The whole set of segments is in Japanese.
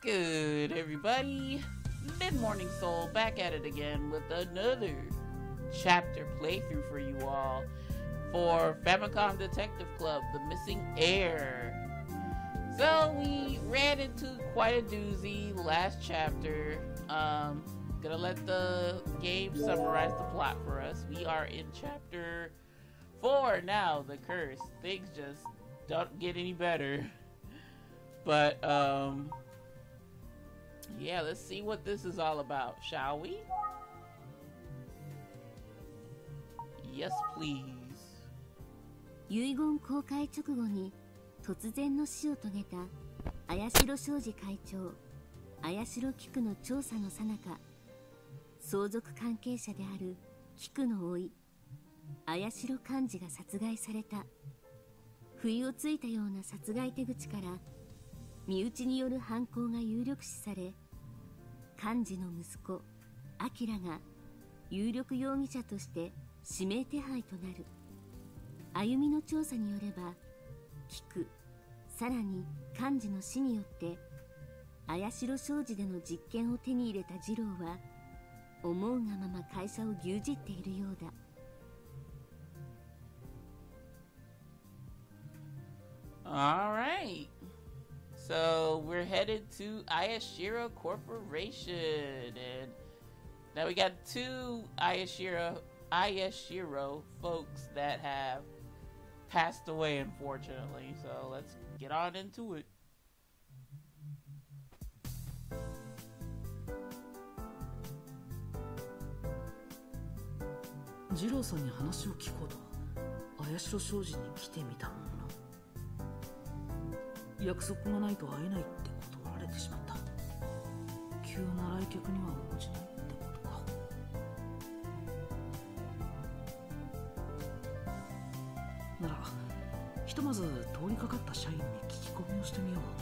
Good, everybody. Mid-Morning Soul back at it again with another chapter playthrough for you all for Famicom Detective Club, The Missing Heir. So we ran into quite a doozy last chapter. Gonna let the game summarize the plot for us. We are in chapter 4 now, The Curse. Things just don't get any better. But, yeah, let's see what this is all about, shall we? Yes, please. 遺言公開直後に突然の死を遂げた綾代商事会長綾代菊の調査の最中、相続関係者である菊の甥綾代寛治が殺害された。不意をついたような殺害手口から身内による犯行が有力視され、寛治の息子明が有力容疑者として指名手配となる。歩みの調査によれば、菊、さらに寛治の死によって綾代商事での実権を手に入れた次郎は思うがまま会社を牛耳っているようだ。 All right. So we're headed to Ayashiro Corporation, and now we got two Ayashiro folks that have passed away, unfortunately. So let's get on into it. 次郎さんに話を聞こうと綾代商事に来てみたものの、約束がないと会えないって断られてしまった。急な来客には応じないってことか。ならひとまず通りかかった社員に聞き込みをしてみよう。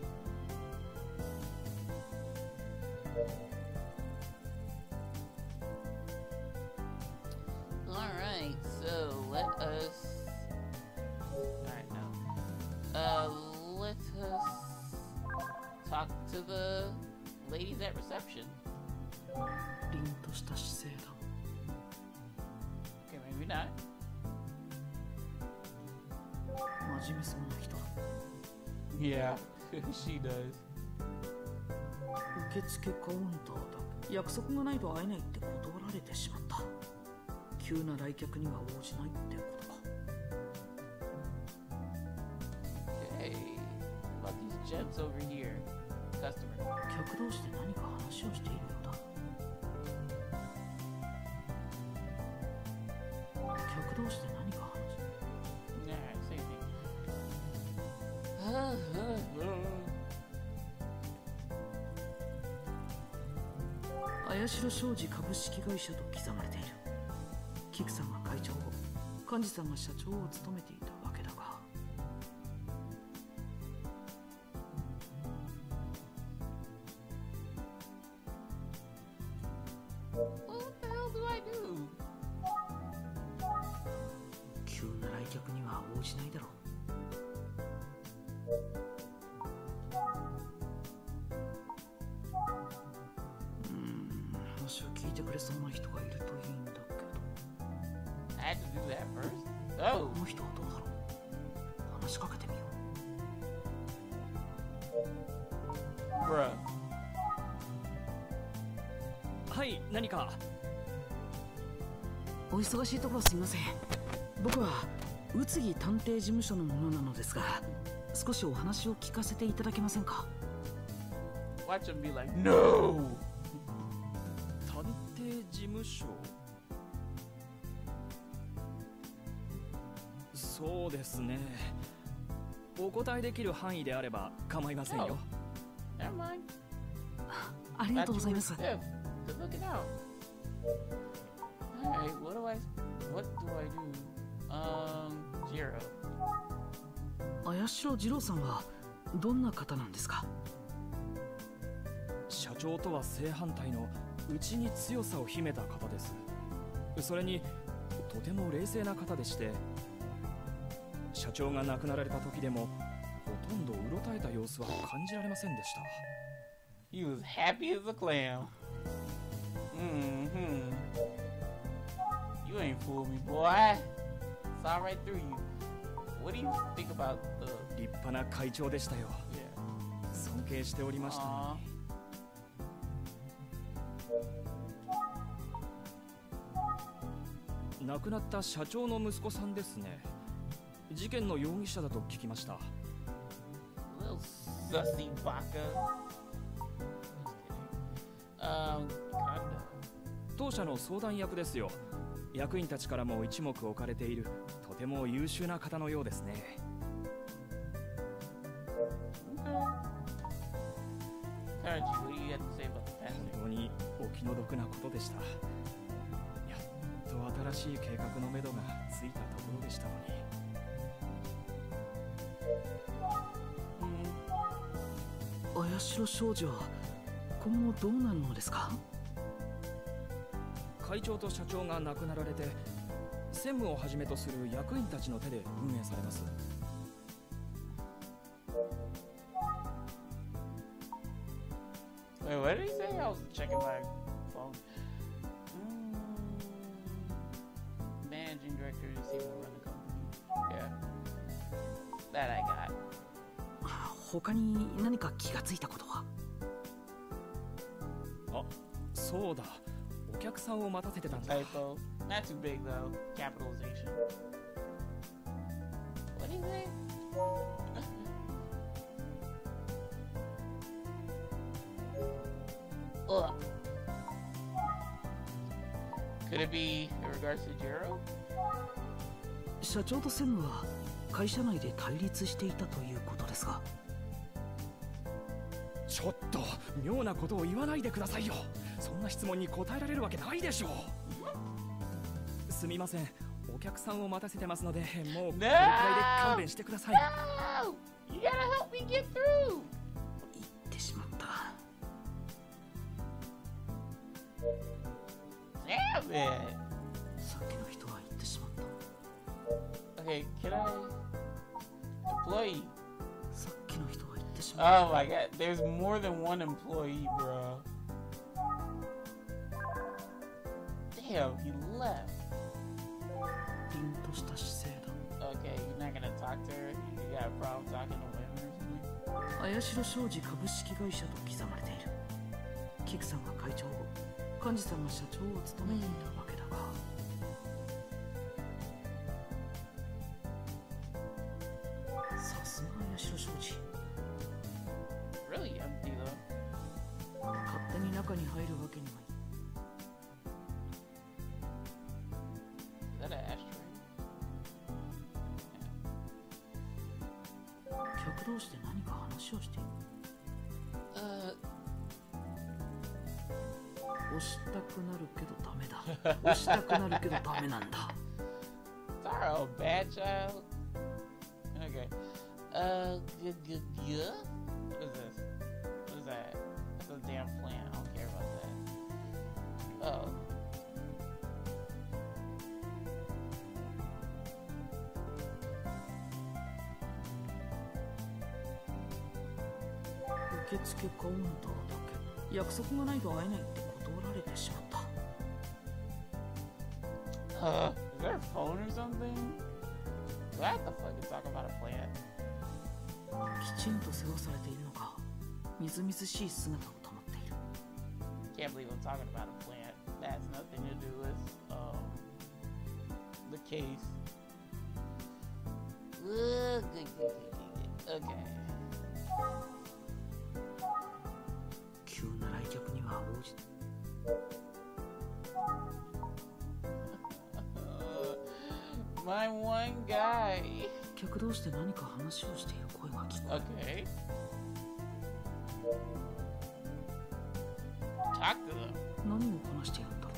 Talk to the ladies at reception. 凛とした姿勢だ。 Okay, maybe not. 真面目そうな人。 Yeah, she does. 受付カウンターだ。約束がないと会えないって断られてしまった。急な来客には応じないってことか。 Okay, what about these gents over here? Customer. 客同士で何か話をしているようだ。客同士で何か話す。 Nah, same thing. 綾代商事株式会社と刻まれている。菊さんが会長を、幹事さんが社長を務めていたわけだが。 What the hell do I do? 急な来客には応じないだろう。話を聞いてくれそうな人がいるといいんだけど。 I had to do that first? Oh! この人はどうだろう。話しかけてみよう。 Bruh. はい、何か。 お忙しいところすみません。僕は宇津木探偵事務所の者なのですが、少しお話を聞かせていただけませんか。 Watch him be like, no! 探偵事務所。そうですね。お答えできる範囲であれば構いませんよ。 Never mind. ありがとうございます。 Good looking out. Alright, what do I do? Jiro. 綾代次郎さんはどんな方なんですか。 社長とは正反対の内に強さを秘めた方です。それにとても冷静な方でして、社長が亡くなられた時でもほとんどうろたえた様子は感じられませんでした。 He was happy as a clam. Mm-hmm. You ain't fooled me, boy. Saw right through you. What do you think about the... 立派な会長でしたよ。 Yeah. 尊敬しておりましたのに。亡くなった社長の息子さんですね。事件の容疑者だと聞きました。 Little sussy baka. Kinda. 当社の相談役ですよ。役員たちからも一目置かれているとても優秀な方のようですね。 Kaji, what do you have to say about the passing? 本当にお気の毒なことでした。やっと新しい計画のめどがついたところでしたのに。 綾代商事は今後どうなるのですか？ 会長と社長が亡くなられて、専務をはじめとする役員たちの手で運営されます。 Wait, what did he say? I was checking my phone. Managing director to see who run the company. Yeah. That I got. 他に何か気がついたことは？ あ、そうだ。お客さんを待たせてたんだ。 Typo. Not too big though. Capitalization. What do you say? Ugh. Could it be in regards to Jiro? 社長と専務は会社内で対立していたということですが。 ちょっと妙なことを言わないでくださいよ。そんな質問に答えられるわけないでしょう。すみません、お客さんを待たせてますので、もうこれくらいで勘弁してください。 No! You gotta help me get through! 言ってしまった。 Damn it! さっきの人は言ってしまった。 Okay, can I... Employee. さっきの人は言ってしまった。 Oh my god, there's more than one employee, bro. Damn, he left. 凛とした姿勢だ。 Okay, you're not gonna talk to her? You got a problem talking to women or something? 綾代商事株式会社と刻まれている。キクさんが会長を、幹事さんが社長を務めていたわけだが。さすが綾代商事。 Really empty though. 勝手に中に入るわけにはい。 Is that an ashtray? 客同士で何か話をしている。押したくなるけどダメだ。押したくなるけどダメなんだ。 Sorrow, bad child. Okay. What is this? What is that? That's a damn plant. I don't care about that. Oh. 受付カウンターだけ。約束がないと会えないって断られてしまった。 Is there a phone or something? Do I have to fucking talk about a plant? きちんと世話されているのか、みずみずしい姿を保っている。 Can't believe I'm talking about a plant. That has nothing to do with the case. Okay. 急な来客には応じて。 My one guy. 客同士で何か話をしている声が聞こえる。 Okay. Talk to them. 何を話しているんだろ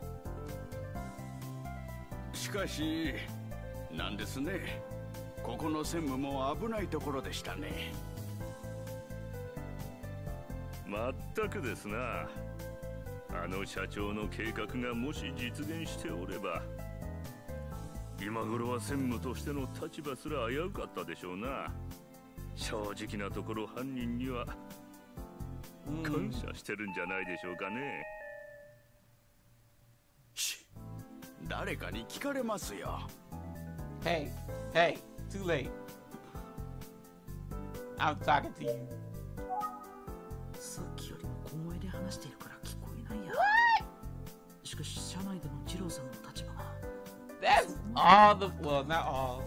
う。 しかし、なんですね。ここの専務も危ないところでしたね。 まったくですな。あの社長の計画がもし実現しておれば、今頃は専務としての立場すら危うかったでしょうな。正直なところ犯人には感謝してるんじゃないでしょうかね。 誰かに聞かれますよ。 Hey, hey, too late. I'm talking to you. さっきよりも小声で話しているから聞こえないや。しかし社内での二郎さんの立場が。 That's all the, well, not all.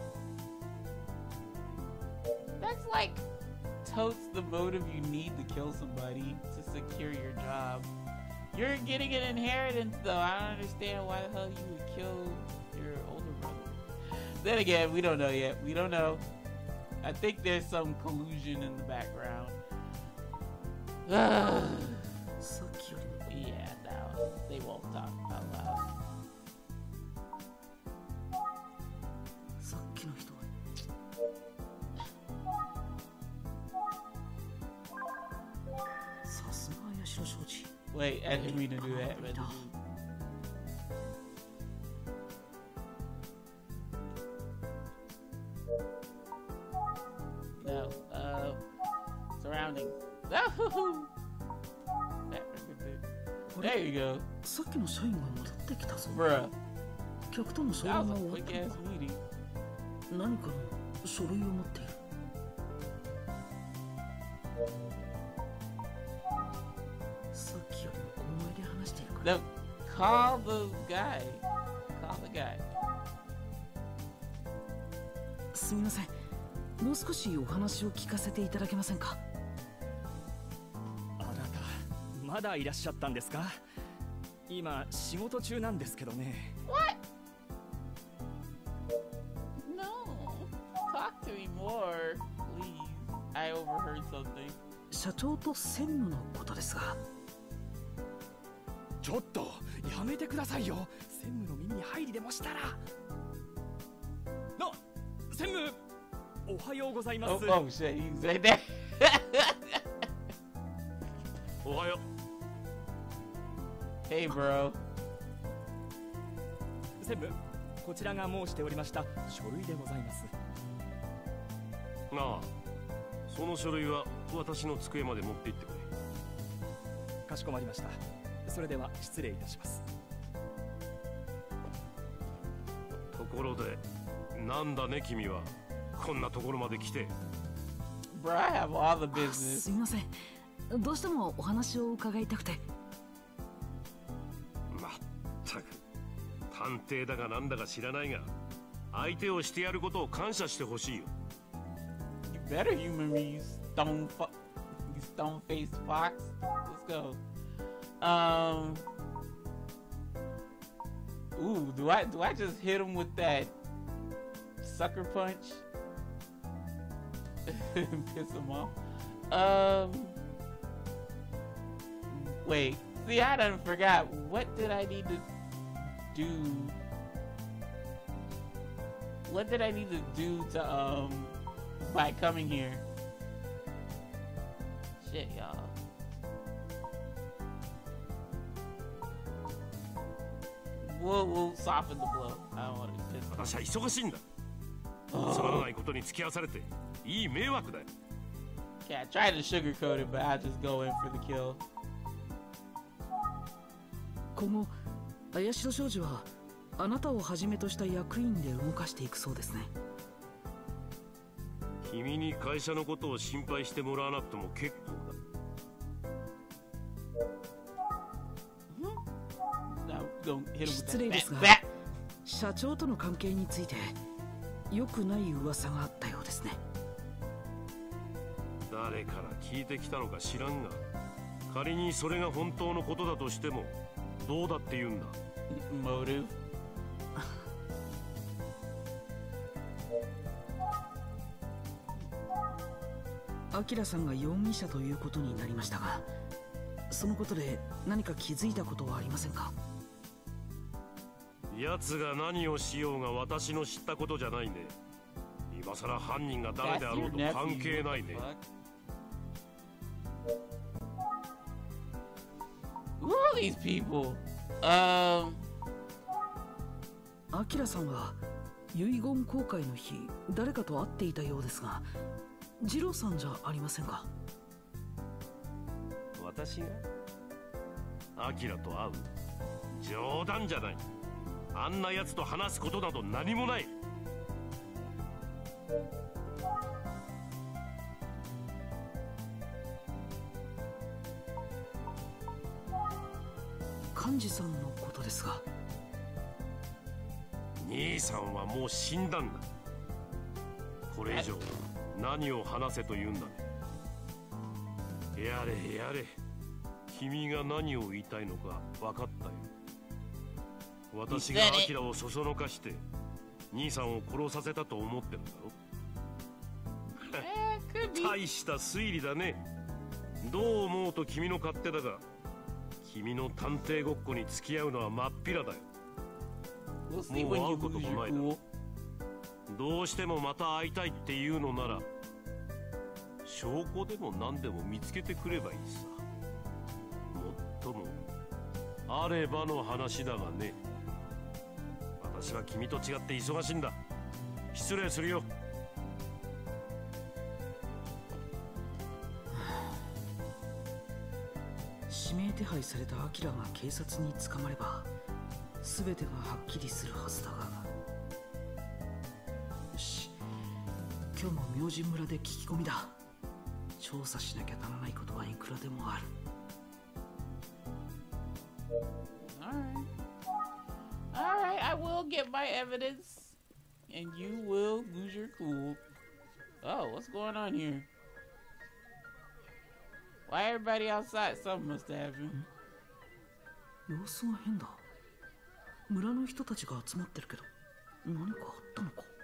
That's like totes the motive you need to kill somebody to secure your job. You're getting an inheritance, though. I don't understand why the hell you would kill your older brother. Then again, we don't know yet. We don't know. I think there's some collusion in the background. Yeah, no, they won't talk out loud. さっきの人はさすが八代商事。 Wait, I didn't mean to do that. No, surrounding. There you go. さっきの社員が戻ってきたぞ。 Bruh. 客との商 That 談 was が a 終わっ quick た ass のか。 meeting. 何かの書類を持っている。さっきよりも小声で話しているから。 No, call the guy. Call the guy. すみません。もう少しお話を聞かせていただけませんか。 あなたまだいらっしゃったんですか。今仕事中なんですけどね。 What? No. Talk to me more, please. I overheard something. 社長と専務のことですが。 ちょっとやめてくださいよ。専務の耳に入りでもしたら。専務、おはようございます。 Oh, oh shit, you say that. おはよ Hey, bro. 専務、こちらが申しておりました書類でございます。 なあ、その書類は私の机まで持って行ってくれ。 かしこまりました。それでは失礼いたします。 ところで、なんだね君は。こんなところまで来て。 Bro, I have all the あ、 business. すみません。どうしてもお話を伺いたくて。 まったく、探偵だがなんだか知らないが、相手をしてやることを感謝してほしいよ。 You better humor me, you stone-faced fox. Let's go. Ooh, do I just hit him with that sucker punch? Piss him off. Wait. See, I done forgot. What did I need to do? What did I need to do to by coming here? Shit, y'all. We'll soften the blow. I don't want to. 私は忙しいんだ。つまらないことに付き合わされていい迷惑だよ。 Yeah, I tried to sugarcoat it, but I just go in for the kill. 今後、綾代商事はあなたをはじめとした役員で動かしていくそうですね。 君に会社のことを心配してもらわなくても結構だ。 失礼ですが、社長との関係について良くない噂があったようですね。 誰から聞いてきたのか知らんが、仮にそれが本当のことだとしてもどうだって言うんだ。 Motive. アキラさんが容疑者ということになりましたが、そのことで何か気づいたことはありませんか？ 奴が何をしようが私の知ったことじゃないね。今さら犯人が誰であろうと関係ないね。 Who are these people? アキラさんは遺言公開の日、誰かと会っていたようですが、ジローさんじゃありませんか？ 私がアキラと会う？冗談じゃない。あんな奴と話すことなど何もない。 幹事さんのことですが。 兄さんはもう死んだんだ。これ以上何を話せと言うんだね。やれやれ、君が何を言いたいのか分かったよ。私がアキラをそそのかして兄さんを殺させたと思ってるんだろ。大した推理だね。どう思うと君の勝手だが、君の探偵ごっこに付き合うのはまっぴらだよ。もう会うこともないだろ。どうしてもまた会いたいっていうのなら証拠でも何でも見つけてくればいいさ。もっともあればの話だがね。私は君と違って忙しいんだ。失礼するよ。 指名手配されたアキラが警察に捕まれば全てがはっきりするはずだが。よし、今日も明神村で聞き込みだ。調査しなきゃならないことはいくらでもある。 Alright, I will get my evidence, and you will lose your cool. Oh, what's going on here? Why everybody outside? Something must have happened. 様子が変だ。村の人たちが集まってるけど、何かあったのか。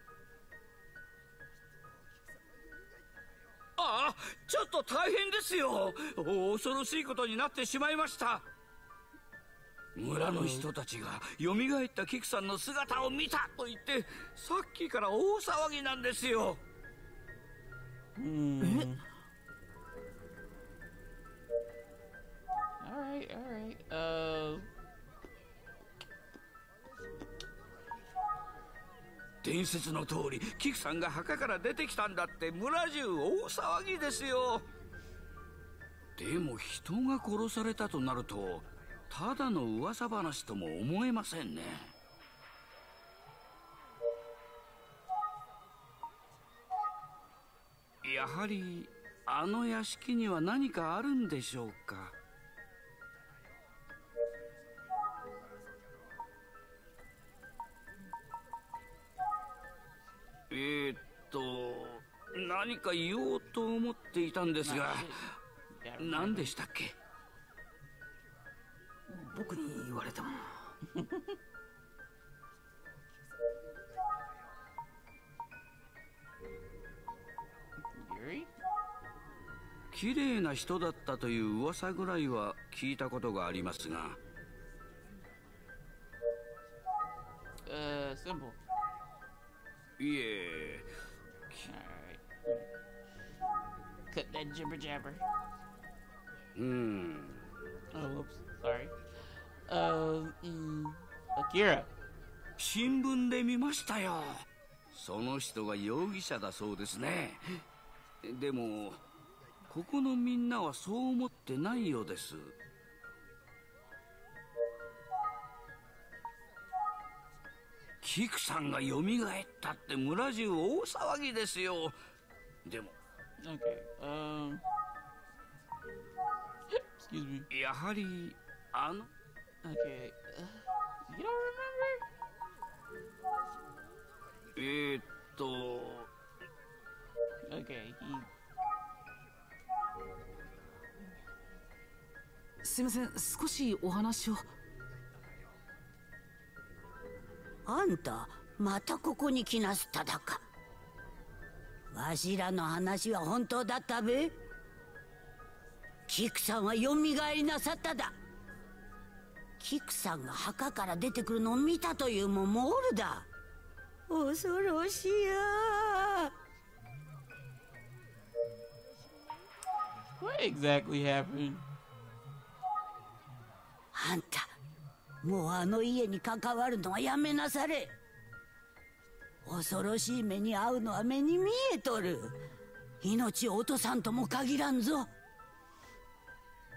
ああ、ちょっと大変ですよ。恐ろしいことになってしまいました。村の人たちが蘇ったキクさんの姿を見たと言ってさっきから大騒ぎなんですよ。 Alright. 伝説の通りキクさんが墓から出てきたんだって村中大騒ぎですよ。でも人が殺されたとなるとただの噂話とも思えませんね。やはりあの屋敷には何かあるんでしょうか。何か言おうと思っていたんですが、何でしたっけ。 僕に言われても。 綺麗な人だったという噂ぐらいは聞いたことがありますが。 Symbol. いえ。 Cut that jibber jabber. Oh, whoops. Sorry. Akira. 新聞で見ましたよ。その人が容疑者だそうですね。でもここのみんなはそう思ってないようです。キクさんが蘇ったって村中大騒ぎですよ。でも Okay. Excuse me. やはりあの Okay. You don't remember? Okay. すいません、少しお話を。 あんたまたここに来なすっただか。わしらの話は本当だったべ。キクさんは蘇りなさっただ。キクさんが墓から出てくるのを見たというもんもおるだ。恐ろしや。 What exactly happened? あんたもうあの家に関わるのはやめなされ。恐ろしい目に遭うのは目に見えとる。命を落とさんとも限らんぞ。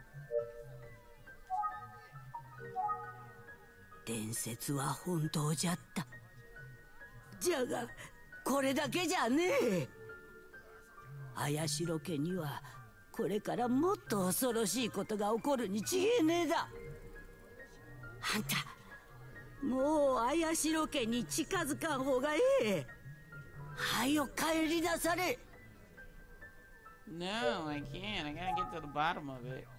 伝説は本当じゃった。じゃがこれだけじゃねえ。綾代家にはこれからもっと恐ろしいことが起こるに違えねえだ。あんたもう綾代家に近づかん方がええ。はよ帰りなされ。 No, I can't. I gotta get to the bottom of it.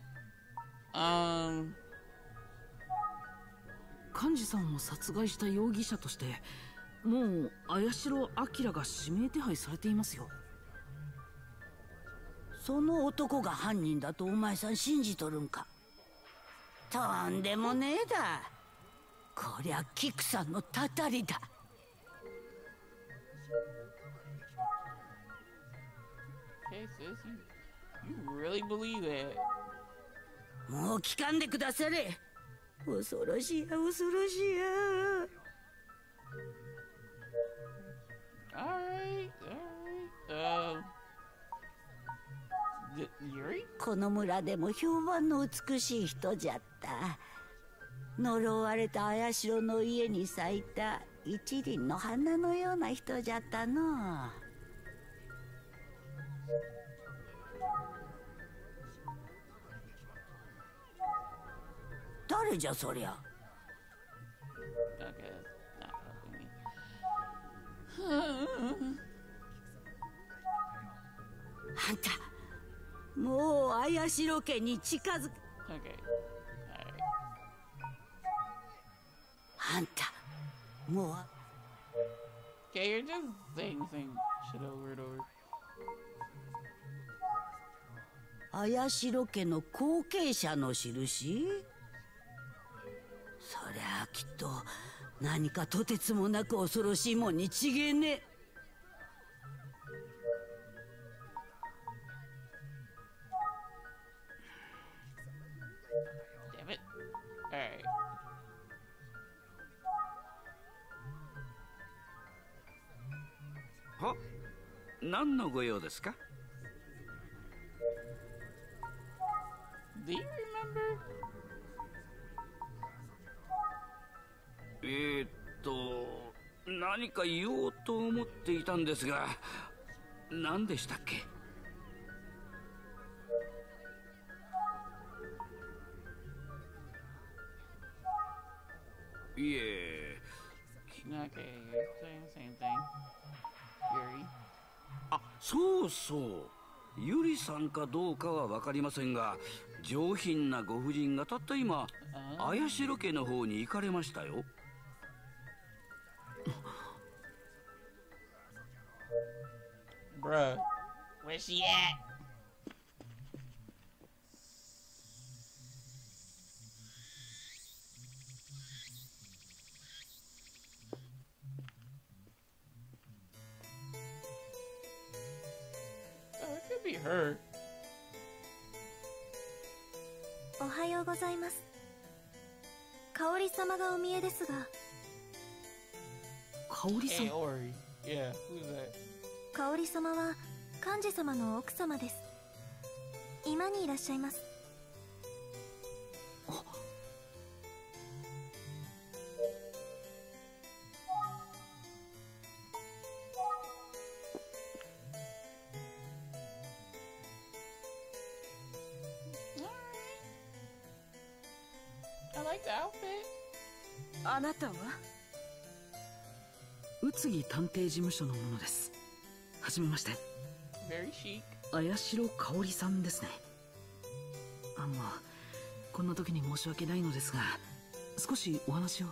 幹事さんを殺害した容疑者としてもう綾代明が指名手配されていますよ。 その男が犯人だとお前さん信じとるんか。とんでもねえだ。こりゃキクさんのたたりだ。 Okay, sis, you really believe that? もう聞かんでくだされ。恐ろしいや恐ろしいや。 Alright. Yuri? この村でも評判の美しい人じゃった。呪われた綾代の家に咲いた一輪の花のような人じゃったの。誰じゃそりゃ。 Okay, that's not helping me. あんたもう綾代家に近づく。 Okay. Alright. あんたもう Okay, you're just saying the same shit over and over. 綾代家の後継者の印。そりゃあきっと何かとてつもなく恐ろしいもんに違えねえ。 Damn it. Alright. は、何のご用ですか？ Do you remember? 何か言おうと思っていたんですが、何でしたっけ？いえ。 Okay, you're saying the same thing. Yuri. あ、そうそう。ユリさんかどうかは分かりませんが、上品なご婦人がたった今、綾代家の方に行かれましたよ。 Bruh, where's she at? Oh, it could be her. おはようございます。香織様がお見えですが。 香織さん。 Hey, Ori. Yeah, who's that? 香織様は幹事様の奥様です。今にいらっしゃいます。 I like the outfit. あなたは？宇津木探偵事務所の者です。はじめまして。 Very chic. 綾代香織さんですね。こんな時に申し訳ないのですが、少しお話を。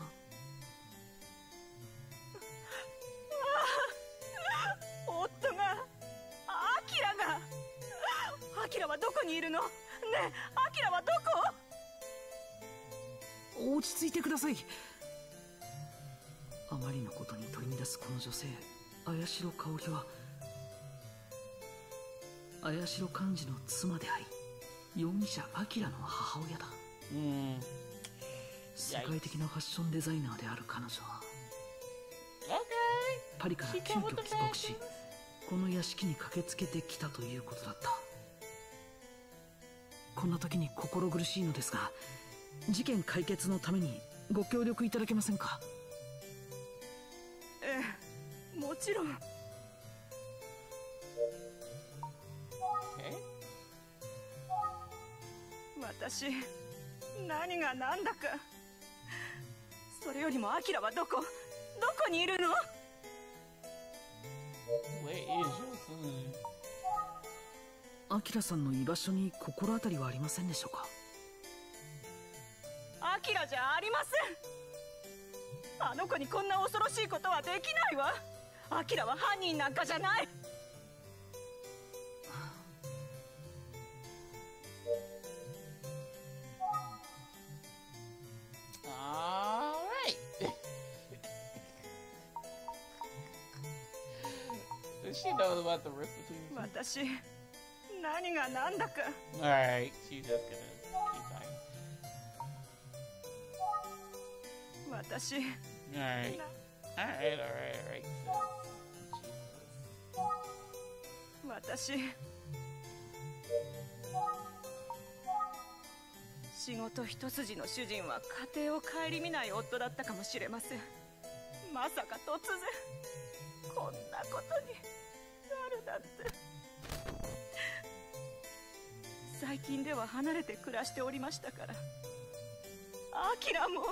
夫がアキラはどこにいるの？ねえ、アキラはどこ？ 落ち着いてください。あまりのことに取り乱すこの女性、綾代香織は綾代幹事の妻であり、容疑者アキラの母親だ。世界的なファッションデザイナーである彼女はパリから急遽帰国し、この屋敷に駆けつけてきたということだった。こんな時に心苦しいのですが、事件解決のためにご協力いただけませんか？ ええ、もちろん。私、何が何だか。それよりもアキラはどこにいるの？ アキラさんの居場所に心当たりはありませんでしょうか？ アキラじゃありません。あの子にこんな恐ろしいことはできないわ。アキラは犯人なんかじゃない。 She knows about the rift between them. 私、何が何だか。 Alright, she's just gonna keep talking. 私。 Alright. Alright. 私。仕事一筋の主人は家庭を顧みない夫だったかもしれません。まさか突然こんなことになるなんて。最近では離れて暮らしておりましたから。アキラも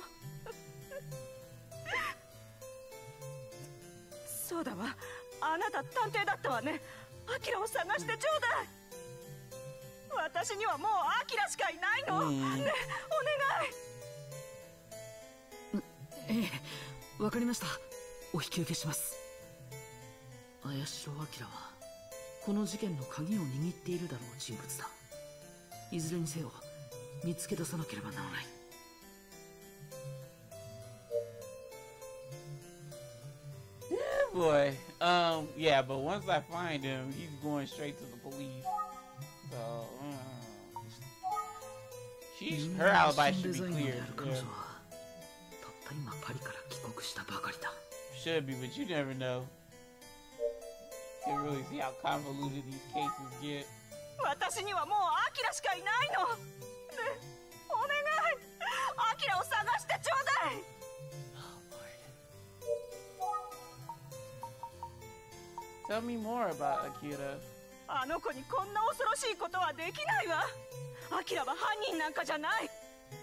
そうだわ、あなた探偵だったわね。アキラを探してちょうだい。私にはもうアキラしかいないの。ね、お願い。 ええ、わかりました。お引き受けします。綾代明はこの事件の鍵を握っているだろう人物だ。いずれにせよ見つけ出さなければならない。 Boy, yeah, but once I find him, he's going straight to the police. So, her alibi should be clear. Yeah. Should be, but you never know. You can really see how convoluted these cases get. 私にはもうアキラしかいないの。ね、お願い。アキラを探してちょうだい。 Tell me more about Akira. あの子にこんな恐ろしいことはできないわ。アキラは犯人なんかじゃない。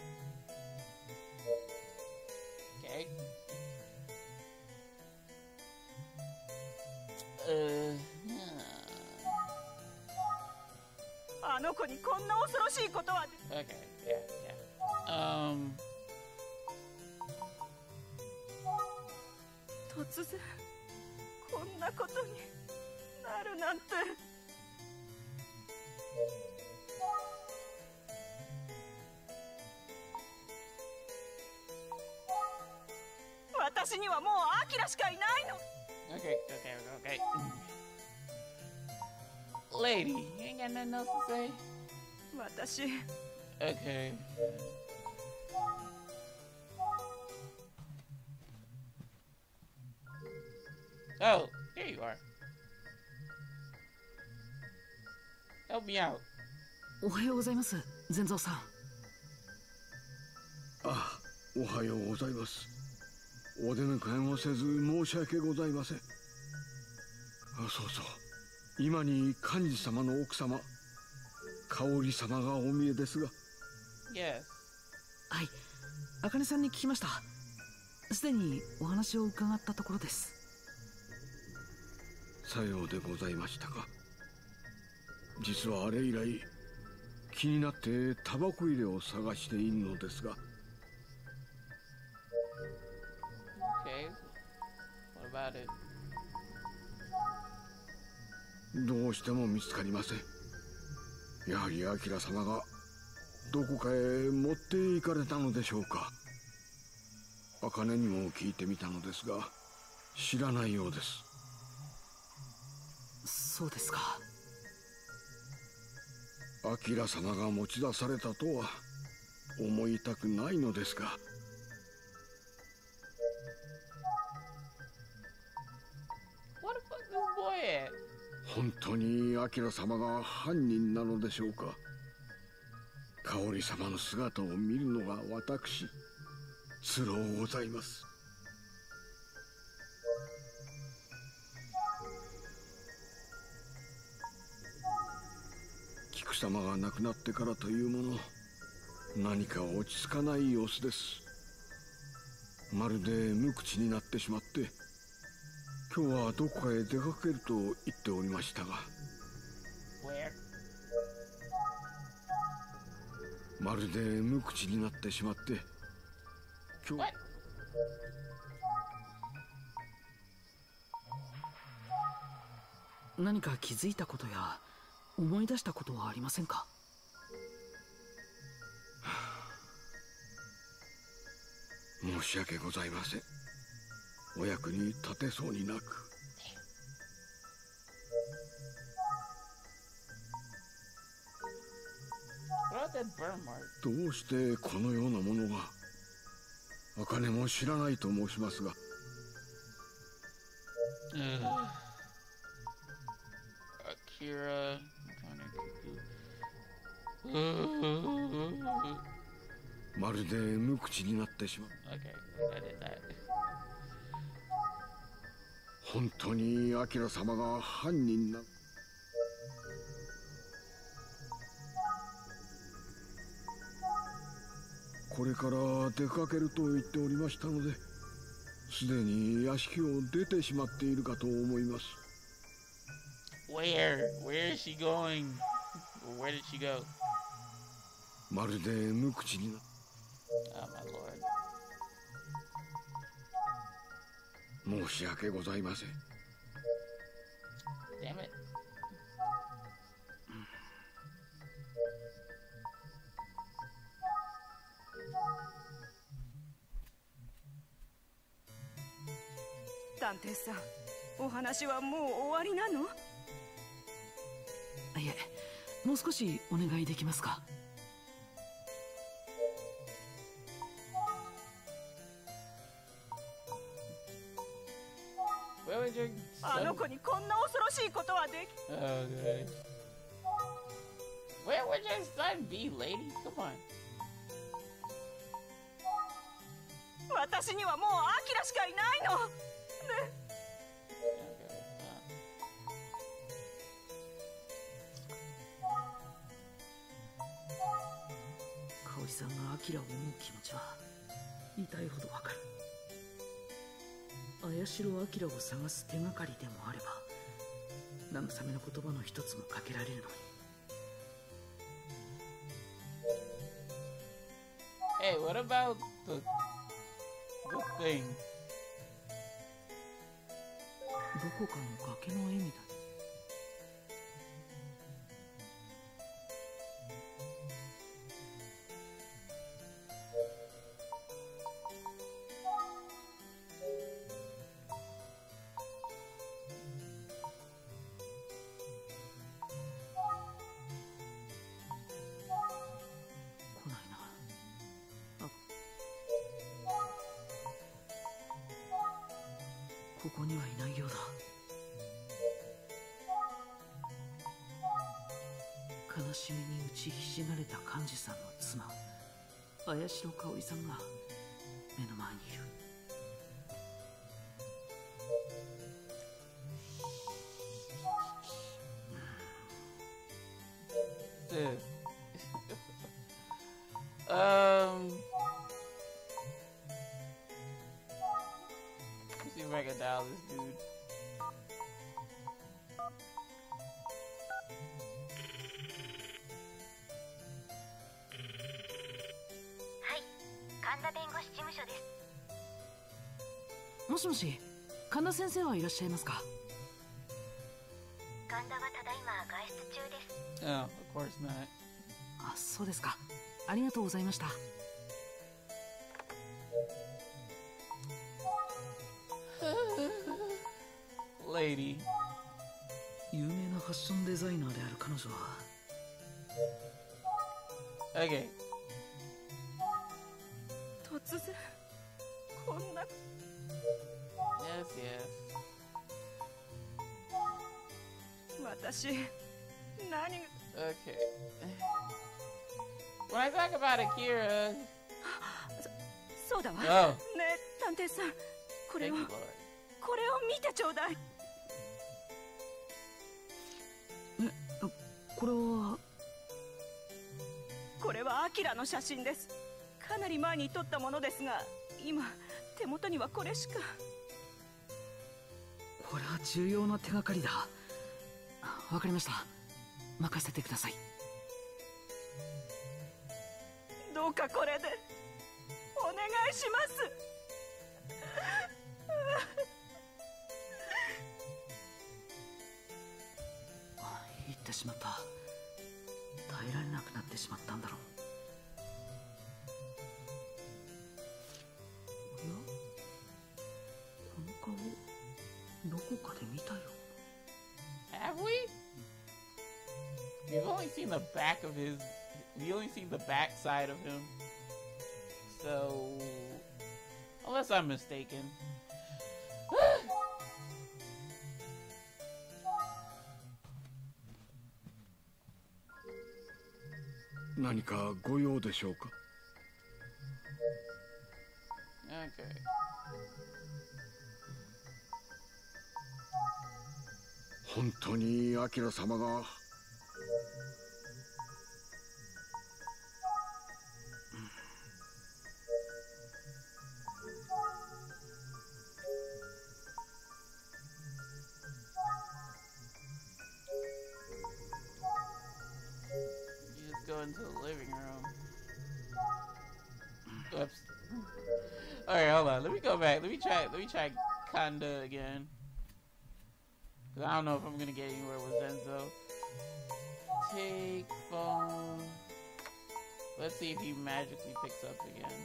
Okay. あの子にこんな恐ろしいことは。 Okay, yeah. 突然こんなことになるなんて。私にはもうアキラしかいないの。 Okay. Lady, you ain't got nothing else to say? 私。 Okay. Oh, there you are. Help me out. おはようございます、全蔵さん。 あ、おはようございます。お出迎えもせず申し訳ございません。あ、そうそう。今に幹事様の奥様、香織様がお見えですが。 Yes. はい、茜さんに聞きました。すでにお話を伺ったところです。 さようでございましたか。実はあれ以来気になってタバコ入れを探しているのですが。 Okay. What about it? どうしても見つかりません。やはりアキラ様がどこかへ持って行かれたのでしょうか。茜にも聞いてみたのですが知らないようです。 そうですか。 アキラ様が持ち出されたとは思いたくないのですが。 What the fuck is this boy at? 本当にアキラ様が犯人なのでしょうか。香織様の姿を見るのが私つろうございます。菊様が亡くなってからというもの、何か落ち着かない様子です。まるで無口になってしまって、今日はどこかへ出かけると言っておりましたが。まるで無口になってしまって、今日。 何か気づいたことや思い出したことはありませんか？ 申し訳ございません。お役に立てそうになく。どうしてこのようなものが。茜も知らないと申しますが。 Akira. Okay, まるで無口になってしまう。本当にアキラ様が犯人な。これから出かけると言っておりましたので、すでに屋敷を出てしまっているかと思います。 Where is she going? Where did she go? まるで無口にな。 Oh my lord. 申し訳ございません。 Damn it. 探偵さん、お話はもう終わりなの？ いえ、もう少しお願いできますか？ あの子にこんな恐ろしいことはでき。 Where would your son be, lady? Come on. 私にはもうアキラしかいないの。ね。 香織さんがアキラを思う気持ちは痛いほどわかる。綾代アキラを探す手がかりでもあれば、慰めの言葉の一つもかけられるのに。 Hey, what about the thing? どこかの崖の絵みたい。ここにはいないようだ。悲しみに打ちひしがれた幹事さんの妻、綾代香織さんが目の前にいる。 Let's see if I can dial this dude. Hi, 神田弁護士事務所です。 もしもし、神田先生はいらっしゃいますか？ 神田はただいま外出中です。 Oh, of course not. あ、そうですか。ありがとうございました。 Lady. 有名なファッションデザイナーである彼女は。 Okay. 突然こんな。 Yes, yes. 私何。 Okay. When I talk about Akira. そそうだわ。 Oh. ねえ探偵さん、これ Thank を you, Lord. これを見てちょうだい。 これはこれはアキラの写真です。かなり前に撮ったものですが、今手元にはこれしか。 これは重要な手がかりだ。わかりました。任せてください。 どうかこれでお願いします。 言ってしまった。耐えられなくなってしまったんだろう。おや、この顔どこかで見たよ。 Have we? We've only seen the back of his. We only seen the back side of him. So, unless I'm mistaken. 何かご用でしょうか。 Okay. 本当にアキラ様が。 Go into the living room. Oops. Alright, hold on. Let me go back. Let me try Kanda again. Cause I don't know if I'm gonna get anywhere with Zenzo. Take phone. Let's see if he magically picks up again.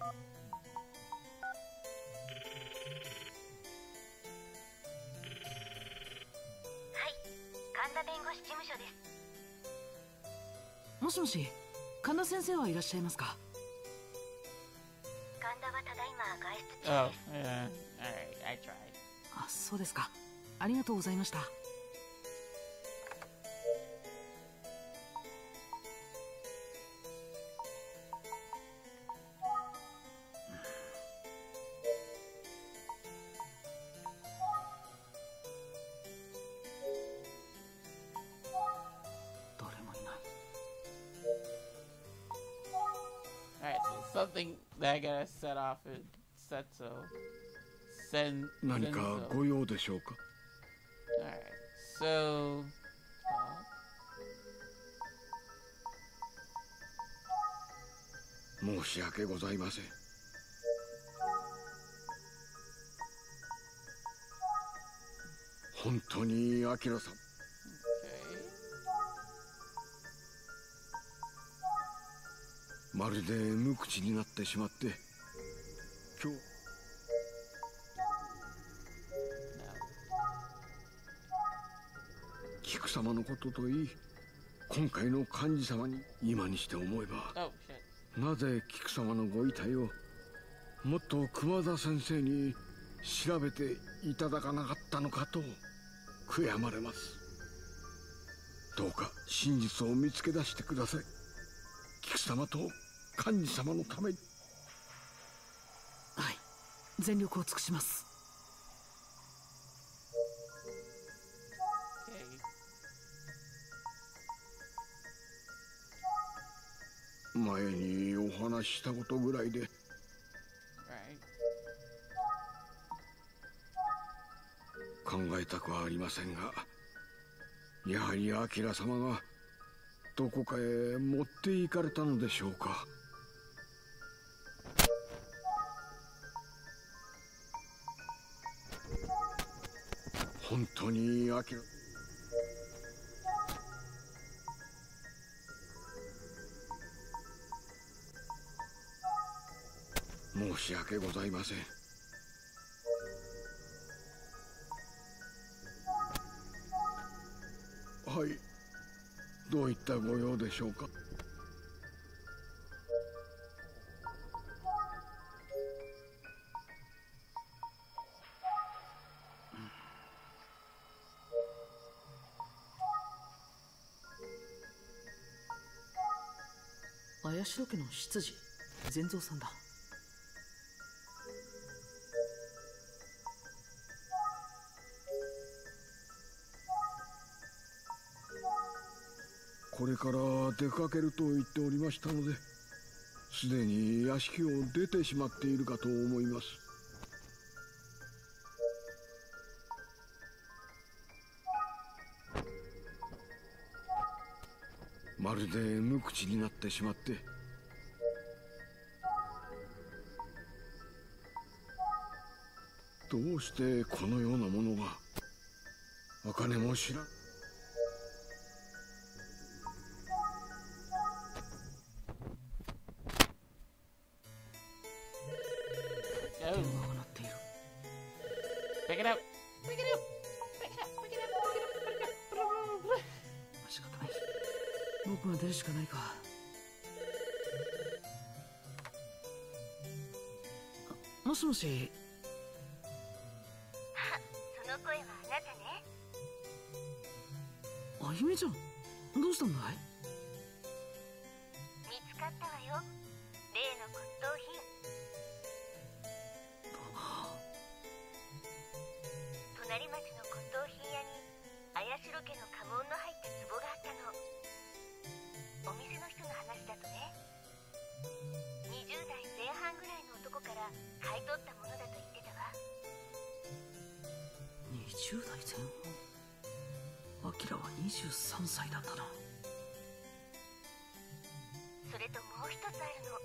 Hi, Kanda 弁護士事務所です。 もしもし、神田先生はいらっしゃいますか。 神田はただいま外出中。 Oh, yeah. Alright, I tried. あ、そうですか。ありがとうございました。 Alright, so something that I gotta set off it. Setso. Sen. 何か Senzo. ご用でしょうか。 Alright, so. 申し訳ございません。本当にアキラさん。 Okay. まるで無口になってしまって今日 No. 菊様のことといい今回の幹事様に今にして思えば Oh, shit. なぜ菊様のご遺体をもっと熊田先生に調べていただかなかったのかと悔やまれます。どうか真実を見つけ出してください。菊様と幹事様のために。 はい、全力を尽くします。 Okay. 前にお話ししたことぐらいで Right. 考えたくはありませんが、やはりアキラ様がどこかへ持って行かれたのでしょうか。本当にアキラ申し訳ございません。はい、どういったご用でしょうか。 綾代家の執事、善蔵さんだ。 これから出かけると言っておりましたので、すでに屋敷を出てしまっているかと思います。まるで無口になってしまって。どうしてこのようなものが。茜も知らん。 Pick it up. 仕方ない。僕が出るしかないか。もしもし。 あ、その声はあなたね。 あゆみちゃん、どうしたんだい？ 見つかったわよ。例の骨董品。隣町の骨董品屋に綾代家の家紋の入った壺があったの。お店の人の話だとね、20代前半ぐらいの男から買い取ったものだと言ってたわ。 20代前半。アキラは23歳だったな。 それともう一つあるの。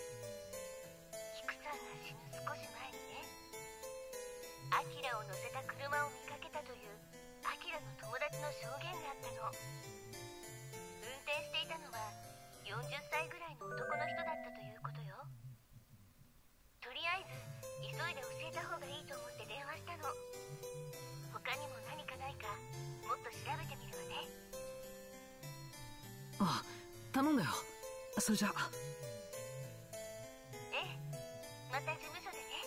菊さんが死ぬ少し前にね、アキラを乗せた車を見かけたというアキラの友達の証言があったの。運転していたのは40歳ぐらいの男の人だったということよ。とりあえず急いで教えた方がいいと思って電話したの。他にも何かないかもっと調べてみるわね。 ああ、頼んだよ。それじゃあ。 ええ、また事務所でね。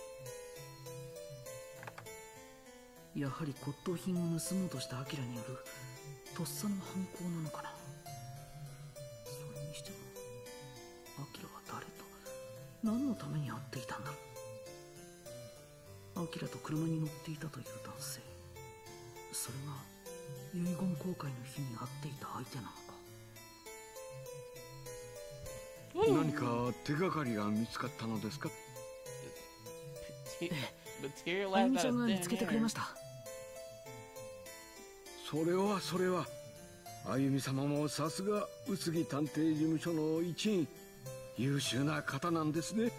やはり骨董品を盗もうとしたアキラによるとっさの犯行なのかな。それにしてもアキラは誰と何のために会っていたんだろう。アキラと車に乗っていたという男性、それが遺言公開の日に会っていた相手なのか。 何か手がかりが見つかったのですか？ あゆみちゃんが見つけてくれました。 それはあゆみ様もさすが宇津木探偵事務所の一員、優秀な方なんですね。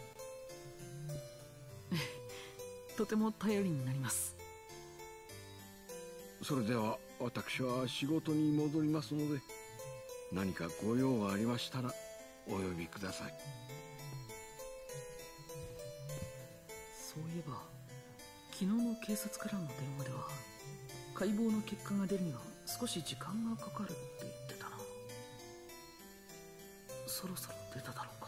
とても頼りになります。 それでは私は仕事に戻りますので、何かご用がありましたらお呼びください。 そういえば昨日の警察からの電話では、解剖の結果が出るには少し時間がかかるって言ってたな。そろそろ出ただろうか。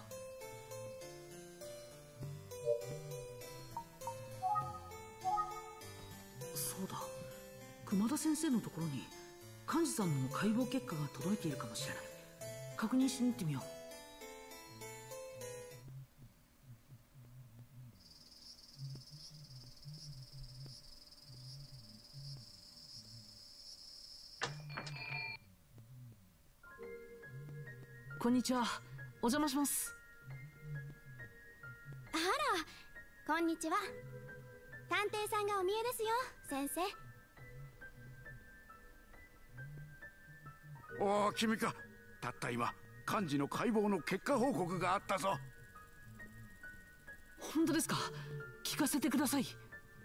そうだ、熊田先生のところに幹事さんの解剖結果が届いているかもしれない。確認しに行ってみよう。こんにちは、お邪魔します。 あら、こんにちは。探偵さんがお見えですよ、先生。 おお、君か。たった今幹事の解剖の結果報告があったぞ。 本当ですか？聞かせてください。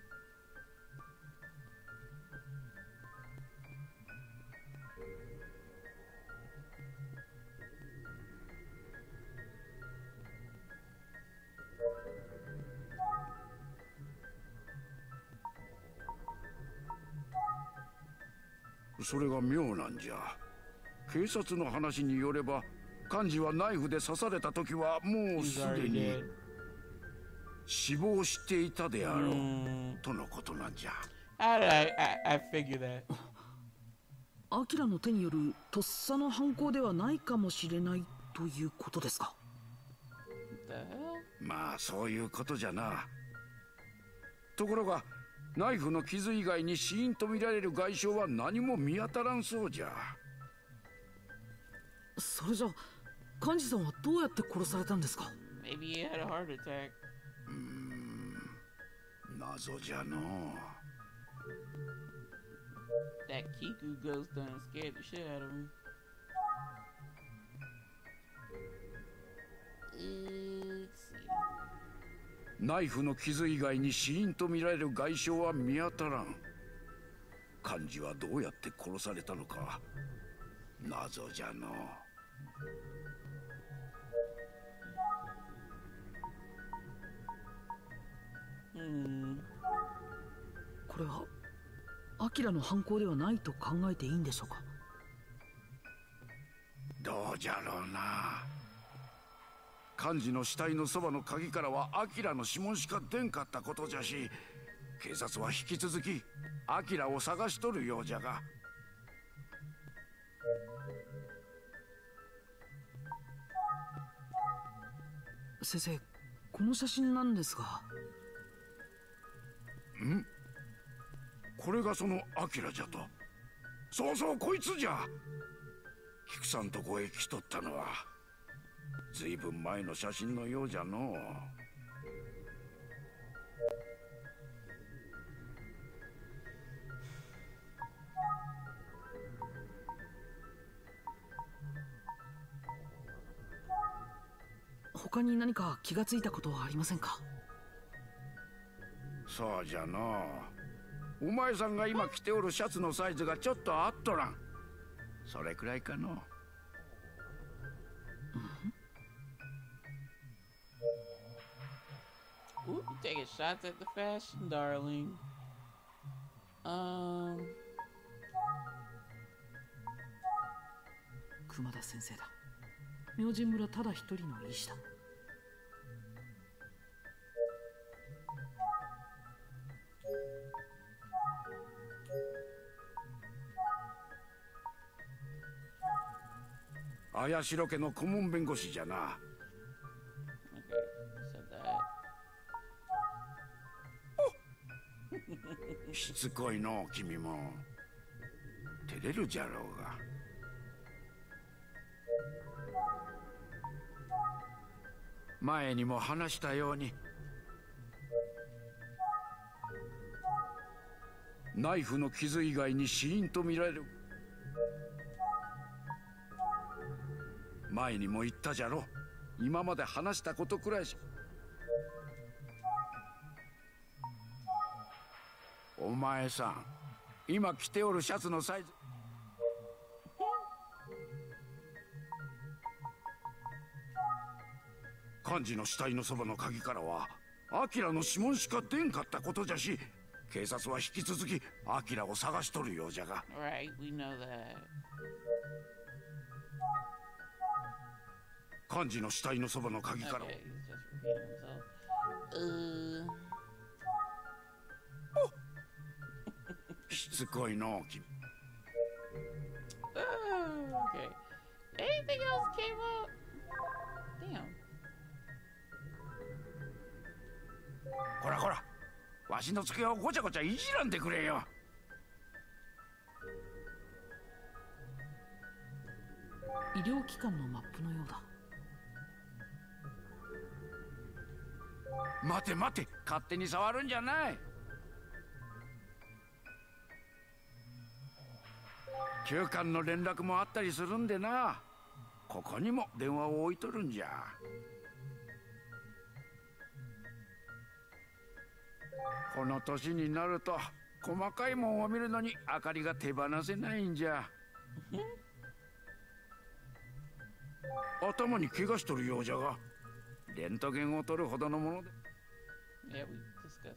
それが妙なんじゃ。警察の話によれば、幹事はナイフで刺された時はもうすでに死亡していたであろうとのことなんじゃ。 I figure that. アキラの手によるとっさの犯行ではないかもしれないということですか？ まあそういうことじゃな。ところがナイフの傷以外に死因とみられる外傷は何も見当たらんそうじゃ。 それじゃ幹事さんはどうやって殺されたんですか？ Maybe he had a heart attack. 謎じゃのう。 That Kiku ghost done scared the shit out of him. Let's see. ナイフの傷以外に死因とみられる外傷は見当たらん。幹事はどうやって殺されたのか謎じゃのう。 これはアキラの犯行ではないと考えていいんでしょうか？ どうじゃろうな。幹事の死体のそばの鍵からはアキラの指紋しか出んかったことじゃし、警察は引き続きアキラを探しとるようじゃが。 先生、この写真なんですが。 これがそのアキラじゃと。そうそう、こいつじゃ。菊さんとこへ来とったのはずいぶん前の写真のようじゃのう。 他に何か気がついたことはありませんか？ そうじゃのう。お前さんが今着ておるシャツのサイズがちょっと合っとらん。それくらいかの。 Ooh, taking shots at the fashion, darling. 熊田先生だ。明神村ただ一人の医師だ。 綾代家の顧問弁護士じゃな。しつこいの君も。照れるじゃろうが。前にも話したようにナイフの傷以外に死因とみられる。前にも言ったじゃろ。今まで話したことくらいし。お前さん、今着ておるシャツのサイズ。幹事の死体のそばの鍵からはアキラの指紋しか出んかったことじゃし、警察は引き続きアキラを探しとるようじゃが。 Right, we know that. 幹事の死体のそばの鍵から。 Okay, he's just repeating himself. しつこいの君。 Okay. Anything else came up? Damn. こらこら、わしの机をごちゃごちゃいじらんでくれよ。 医療機関のマップのようだ。 待て待て、勝手に触るんじゃない。旧館の連絡もあったりするんでな。ここにも電話を置いとるんじゃ。この年になると細かいもんを見るのに明かりが手放せないんじゃ。頭に怪我しとるようじゃが、レントゲンを取るほどのもので。 Yeah, we discussed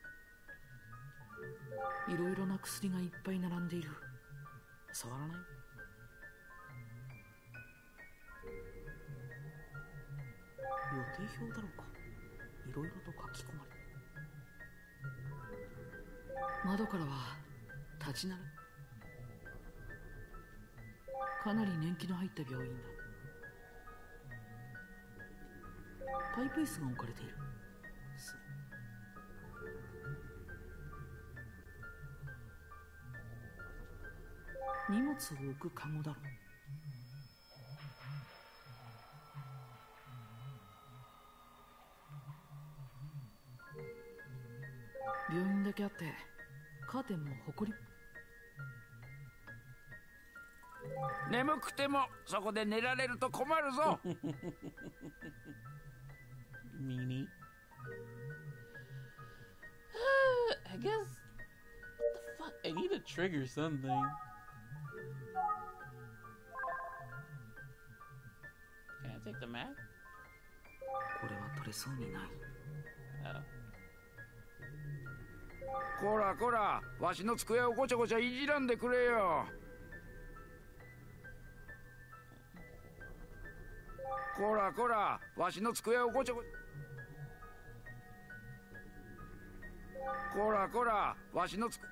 that. いろいろな薬がいっぱい並んでいる。触らない？予定表だろうか。いろいろと書き込まれ。窓からは立ち並ぶ。かなり年季の入った病院だ。パイプ椅子が置かれている。荷物を置くカゴだろう。 けあってカーテンもほこり。 眠くてもそこで寝られると困るぞ。 Meanie. I guess. What the fuck? I need to trigger something. Can I take the map? これは取れそうにない。 こらこら、わしの机をごちゃごちゃいじらんでくれよ。こらこら、わしの机をごちゃごちゃ。こらこら、わしの机。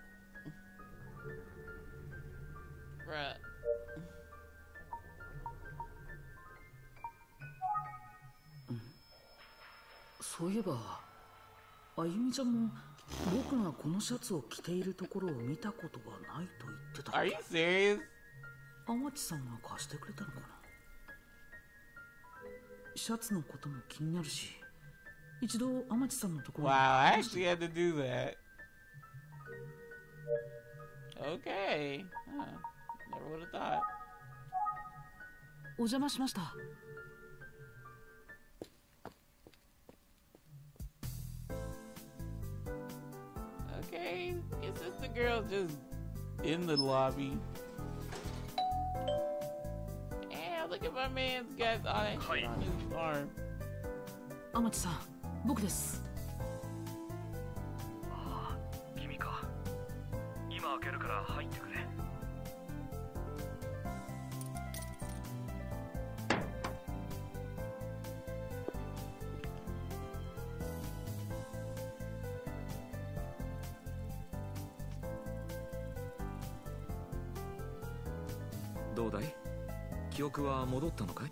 そういえば、あゆみちゃんも僕がこのシャツを着ているところを見たことがないと言ってた。 Are you serious? 天地さんが貸してくれたのかな。シャツのことも気になるし、一度天地さんのところに。 Wow, I actually had to do that. Okay. Never would have thought. お邪魔しました。 Okay, it's just the girl just in the lobby. And look at my man's got on his arm. 天地さん、僕です。 ああ、君か。今開けるから入ってくれ。 どうだい？記憶は戻ったのかい？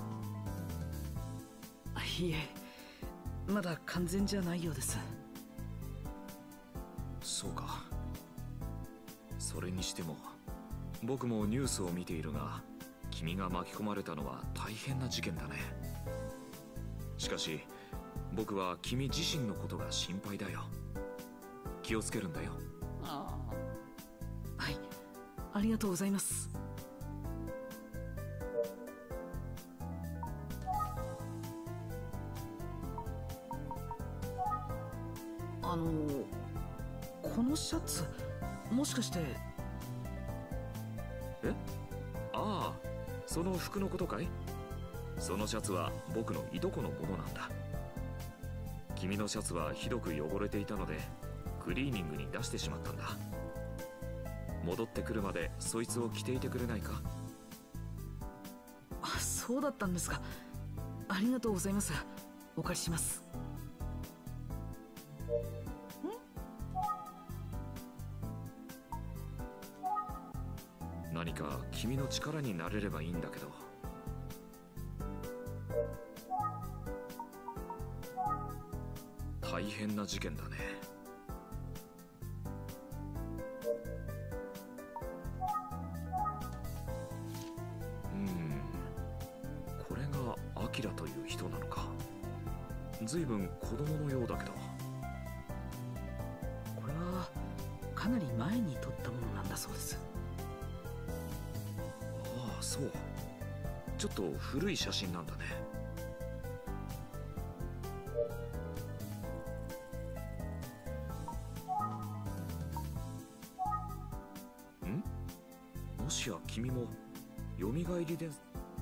いえ、まだ完全じゃないようです。 そうか。それにしても僕もニュースを見ているが、君が巻き込まれたのは大変な事件だね。しかし僕は君自身のことが心配だよ。気をつけるんだよ。 はい、ありがとうございます。このシャツ、もしかして。 え？ああ、その服のことかい？そのシャツは僕のいとこのものなんだ。君のシャツはひどく汚れていたのでクリーニングに出してしまったんだ。戻ってくるまでそいつを着ていてくれないか？ あ、そうだったんですか。ありがとうございます。お借りします。 何か君の力になれればいいんだけど。大変な事件だね。これがアキラという人なのか。随分子供のようだけど。 これはかなり前に撮ったものなんだそうです。 ああ、そう。ちょっと古い写真なんだね。もしや君も蘇りで。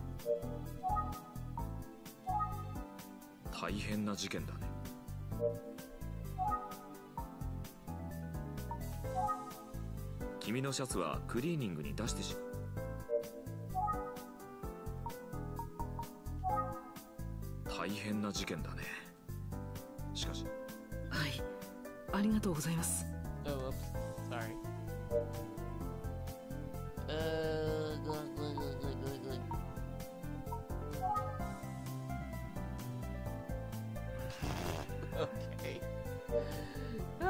大変な事件だね。君のシャツはクリーニングに出してしまう。大変な事件だね。しかし。 はい、ありがとうございます。 Oh, oops. Sorry. Okay. He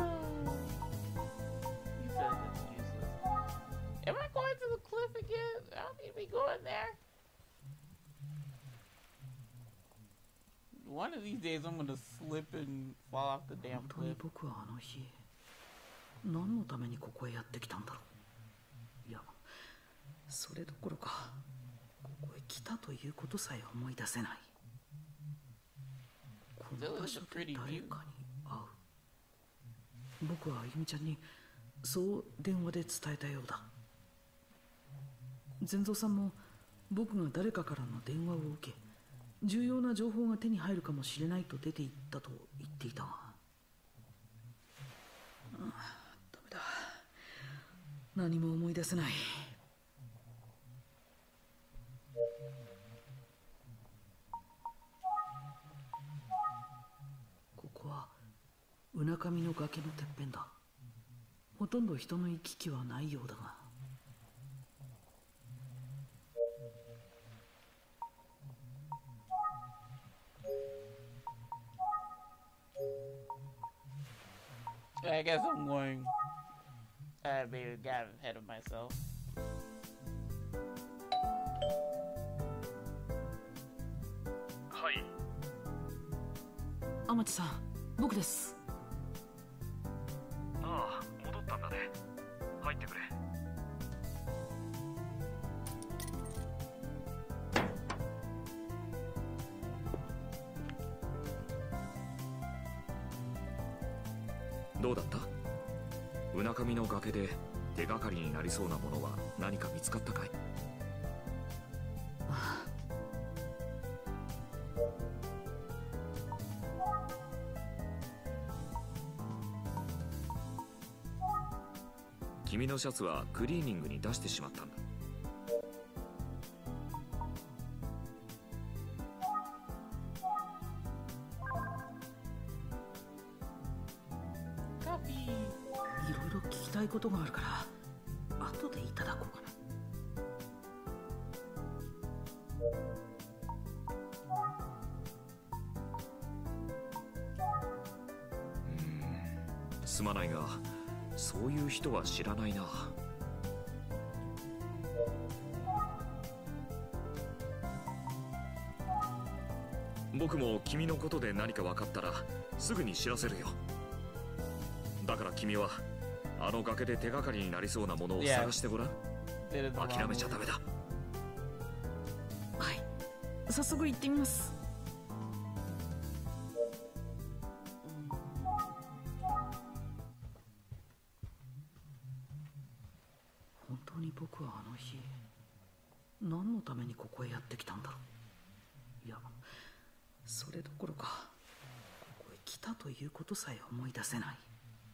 said it's useless. Am I going to the cliff again? I don't need to be going there. One of these days I'm gonna slip and fall off the damn cliff. 僕はあの日何のためにここへやってきたんだろう。いや、それどころかここへ来たということさえ思い出せない。この場所で誰かに会う。僕はあゆみちゃんにそう電話で伝えたようだ。善蔵さんも僕が誰かからの電話を受け、重要な情報が手に入るかもしれないと出て行ったと言っていたが、ダメだ、何も思い出せない。ここはうなかみの崖のてっぺんだ。ほとんど人の行き来はないようだが。 I guess I'm going. I maybe got ahead of myself. はい。 天地さん、僕です。 ああ、戻ったんだね。入ってくれ。 どうだった？うなかみの崖で手がかりになりそうなものは何か見つかったかい？君のシャツはクリーニングに出してしまったんだ。 いろいろ聞きたいことがあるから後でいただこうかな。 すまないが、そういう人は知らないな。僕も君のことで何か分かったらすぐに知らせるよ。だから君はあの崖で手がかりになりそうなものを探してごらん。諦めちゃダメだ。 はい、早速行ってみます。本当に僕はあの日何のためにここへやってきたんだろう。いや、それどころかここへ来たということさえ思い出せない。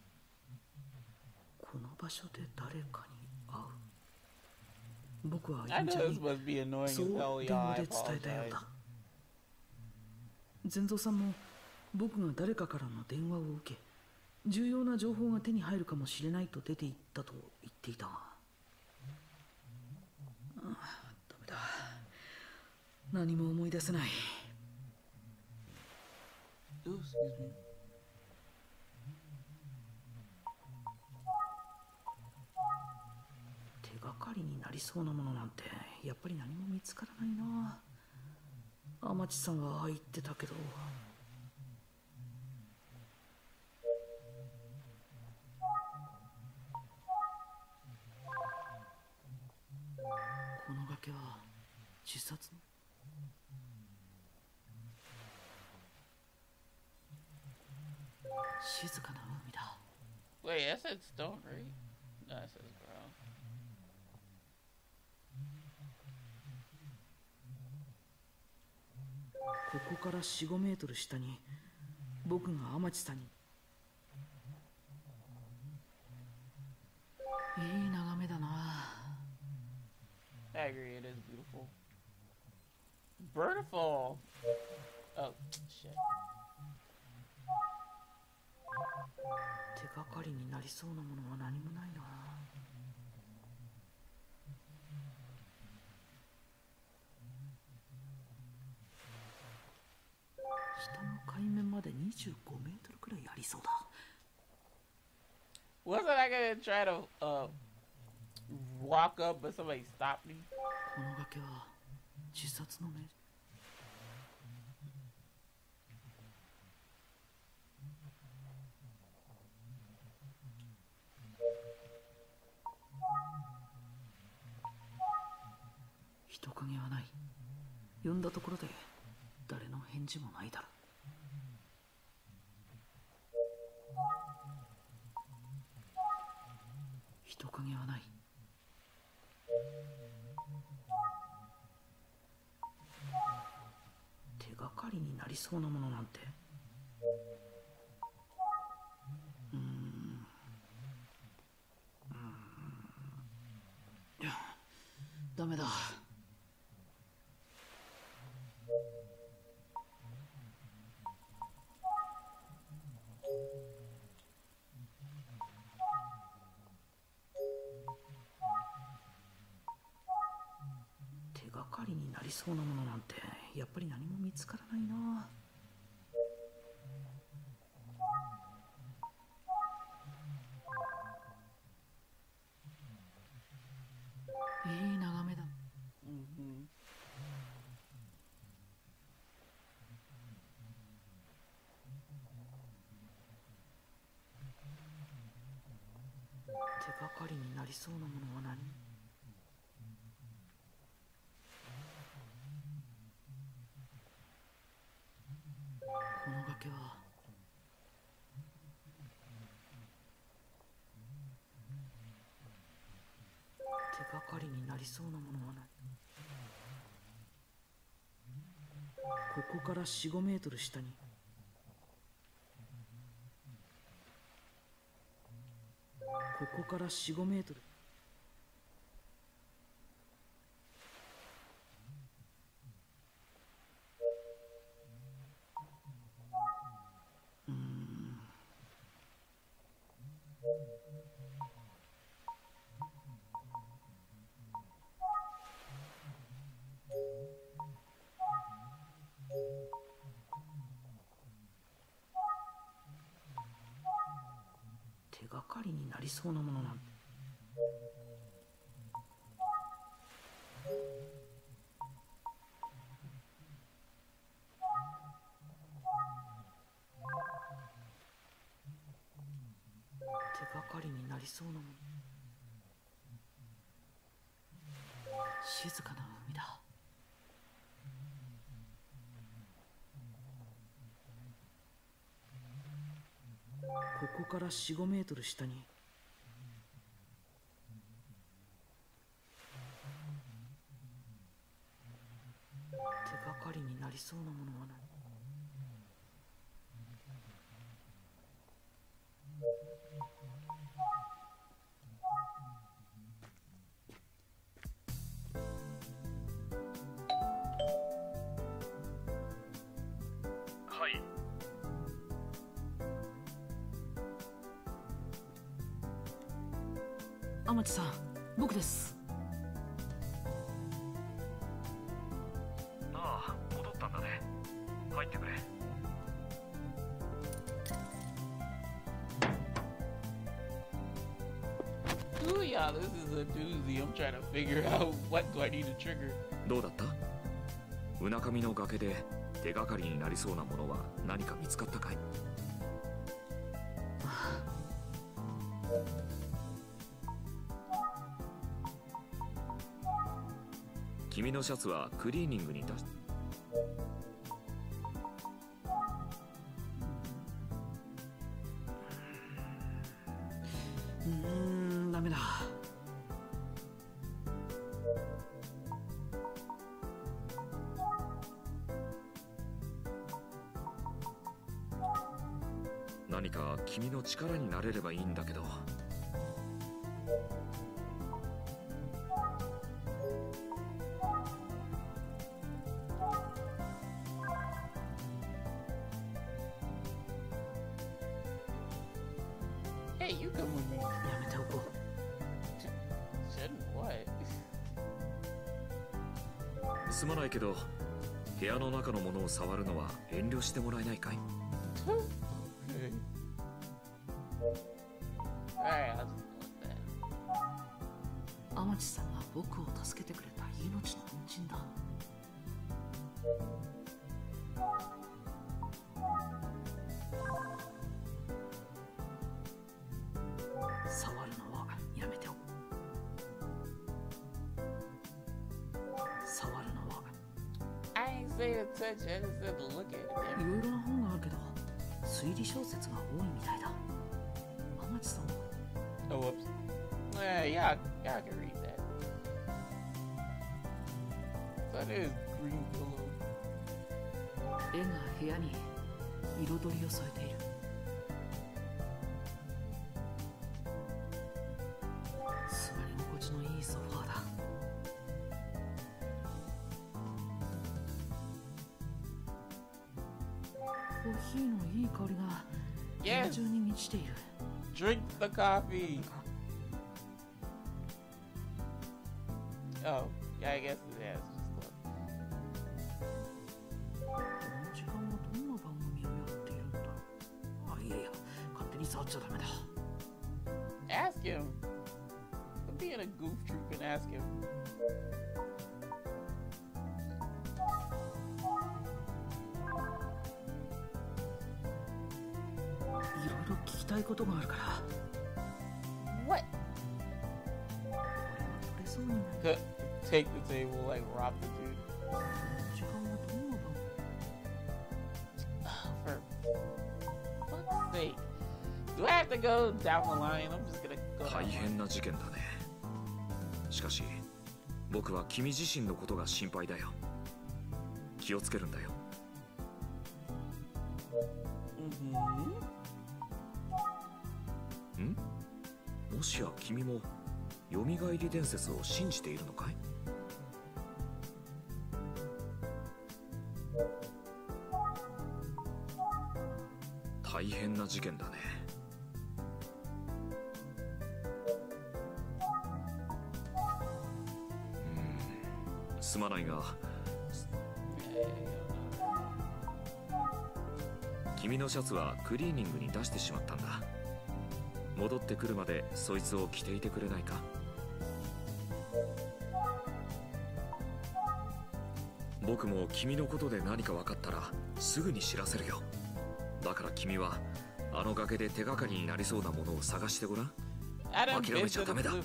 この場所で誰かに会う。僕はゆみちゃんにそう電話で伝えたようだ。善蔵さんも僕が誰かからの電話を受け、重要な情報が手に入るかもしれないと出て行ったと言っていたが、ダメだ、何も思い出せない。手がかりになりそうなものなんてやっぱり何も見つからないな。天地さんはああ言ってたけど。この崖は自殺の静かな海だ。 Wait, I said stone, right? No, I said ground. ここから4、5メートル下に僕が天地さんに。いい眺めだな。 I agree, it is beautiful. Beautiful! Oh, shit. 手がかりになりそうなものは何もないな。下の海面まで25メートルくらいありそうだ。 Wasn't I gonna try to walk up, but somebody stopped me? この崖は自殺の目。 人影はない。呼んだところで誰の返事もないだろう。人影はない。手がかりになりそうなものなんて。ダメだ。手がかりになりそうなものなんてやっぱり何も見つからないな。いい眺めだ。手がかりになりそうなものは何？この崖は手がかりになりそうなものは何？ここから4、5メートル下にここから4、5メートル。手がかりになりそうなものなんて。手がかりになりそうなもの。静かな海だ。ここから4、5メートル下に手がかりになりそうなものは何？ はい。 天地さん、僕です。 ああ、戻ったんだね。入ってくれ。 Ooh, yeah, this is a doozy. I'm trying to figure out what do I need to trigger. どうだった？うなかみの崖で手がかりになりそうなものは何か見つかったかい？君のシャツはクリーニングに出し。 ダメだ。 何か君の力になれればいいんだけど。 Hey, you come with me. やめておこう。 Shouldn't what? すまないけど部屋の中のものを触るのは遠慮してもらえないかい？ Alright, I'll just go with that. 天地さんが僕を助けてくれた命の恩人だ。触るのはやめておこう。 say to touch it, I just said to look at it. いろいろな本があるけど、推理小説が多いみたいだ。天地さんは。 Oh, whoops. Yeah, y'all can read that. So there's green pillow. 絵が部屋に彩りを添えている。座り心地のいいソファーだ。コーヒーのいい香りが部屋中に満ちている。 Drink the coffee. Oh, yeah, I guess it has. Just look. この時間はどんな番組をやっているんだろう。あ、いやいや、勝手に触っちゃダメだ。 Ask him. Be in a goof troop and ask him. いろいろ聞きたいことがあるから。 What? これは取れそうにない。 Take the table, like rob the dude. 時間はどんな番組 For fuck's sake. Do I have to go down the line? I'm just gonna go. 大変な事件だね。しかし、僕は君自身のことが心配だよ。気をつけるんだよ。もしや君も蘇り伝説を信じているのかい？大変な事件だね。すまないが、君のシャツはクリーニングに出してしまったんだ。戻ってくるまでそいつを着ていてくれないか？僕も君のことで何か分かったらすぐに知らせるよ。だから君はあの崖で手がかりになりそうなものを探してごらん。諦めちゃダメだ。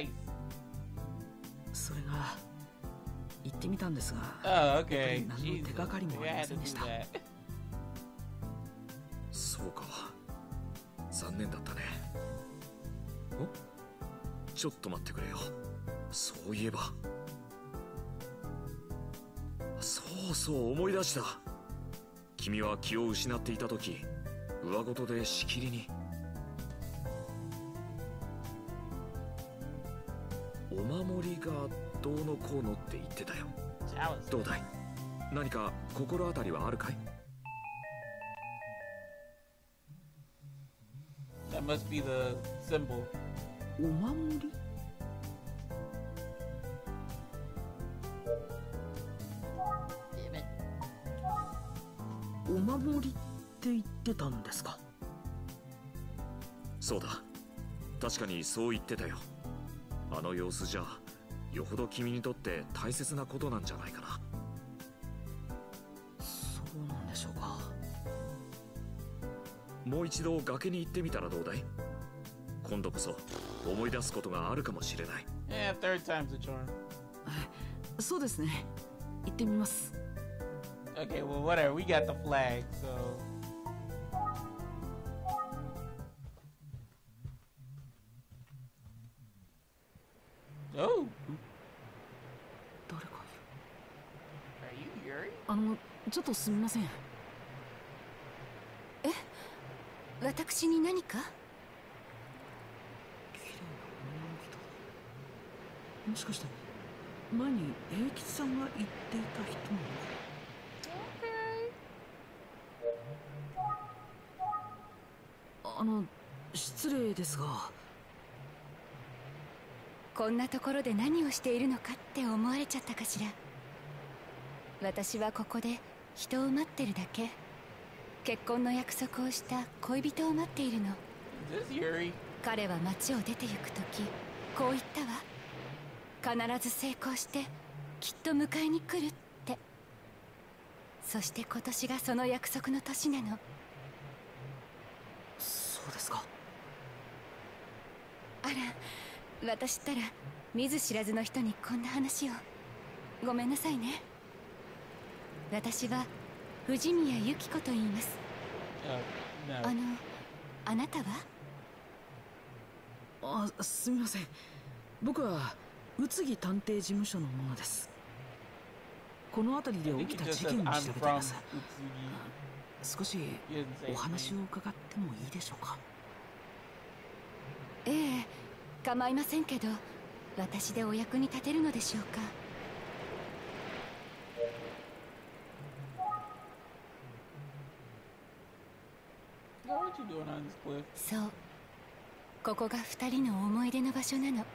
それが行ってみたんですが、 やっぱり何の手がかりもありませんでした。 そうか、残念だったね。ちょっと待ってくれよ。そういえば、そうそう思い出した。君は気を失っていた時、上ごとでしきりにお守りがどうのこうのって言ってたよ。どうだい？何か心当たりはあるかい？ That must be the symbol. お守り？お守りって言ってたんですか？ そうだ、確かにそう言ってたよ。あの様子じゃよほど君にとって大切なことなんじゃないかな。 そうなんでしょうか。 もう一度崖に行ってみたらどうだい？今度こそ思い出すことがあるかもしれない。 Yeah, third time's a charm. そうですね。行ってみます。 Okay, well, whatever. We got the flag, so. Oh. 誰かいる。Are you Yuri? ちょっとすみません。 え、私に何か？ 綺麗な女の人。もしかして前に英吉さんが言っていた人なのか？失礼ですが、 こんなところで何をしているのかって思われちゃったかしら。私はここで人を待ってるだけ。結婚の約束をした恋人を待っているの。彼は街を出て行くときこう言ったわ。必ず成功してきっと迎えに来るって。そして今年がその約束の年なの。 そうですか。 あら、私ったら見ず知らずの人にこんな話を。ごめんなさいね。 私は藤宮由紀子と言います。あなたは？ すみません。僕は宇津木探偵事務所の者です。この辺りで起きた事件を調べています。少しお話を伺ってもいいでしょうか？ ええ、構いませんけど、私でお役に立てるのでしょうか？そう、ここが2人の思い出の場所なの。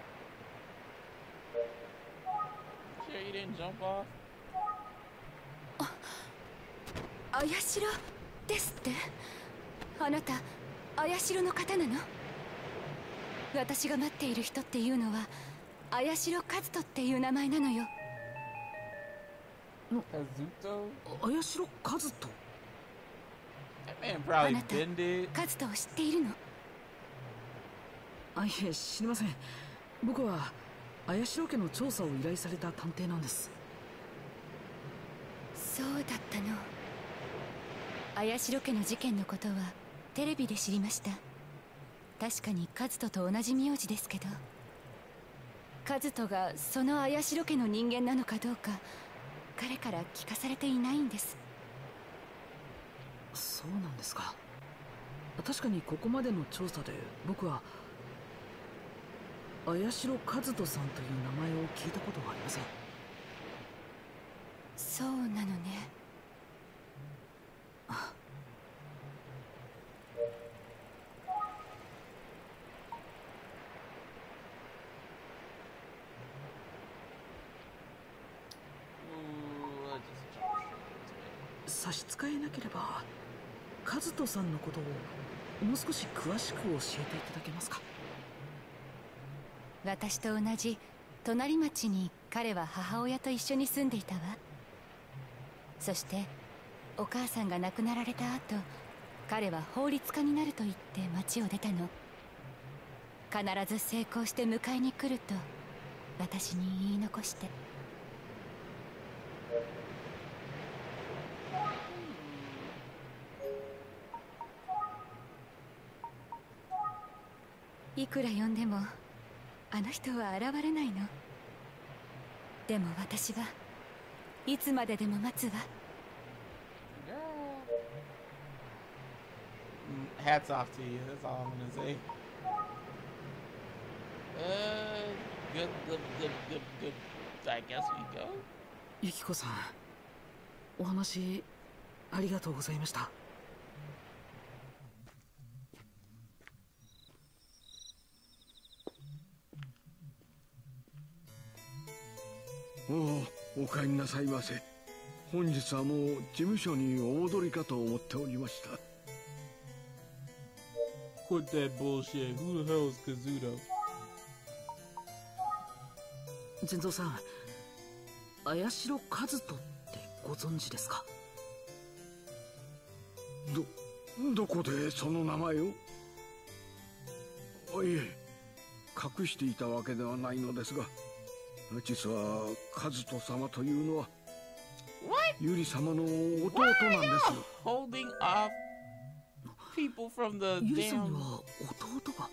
あやしろですって？あなたあやしろの方なの？私が待っている人っていうのはあやしろ和人っていう名前なのよ。 あやしろ和人？ あなた和人を知っているの？ いえ、知りません。僕はあやしろ家の調査を依頼された探偵なんです。 そうだったの。あやしろ家の事件のことはテレビで知りました。確かに和人と同じ名字ですけど、和人がそのあやしろ家の人間なのかどうか彼から聞かされていないんです。 そうなんですか。確かにここまでの調査で僕はあやしろ和人さんという名前を聞いたことはありません。 そうなのね。 差し支えなければ和人さんのことをもう少し詳しく教えていただけますか？ 私と同じ隣町に彼は母親と一緒に住んでいたわ。そしてお母さんが亡くなられた後、彼は法律家になると言って町を出たの。必ず成功して迎えに来ると私に言い残して。いくら呼んでもあの人は現れないの。でも私はいつまででも待つわ。 Hats off to you. That's all I'm gonna say. Good. I guess we go. ゆきこさん、お話ありがとうございました。 お帰りなさいませ。本日はもう事務所にお戻りかと思っておりました。 Quit that bullshit. Who the hell is Kazuto? 全蔵さん、あやしろ和人ってご存知ですか？ どこでその名前を？いえ、隠していたわけではないのですが、実は和人様というのはゆり様の弟なんです。 Holding off people from the ゆりさんには弟が？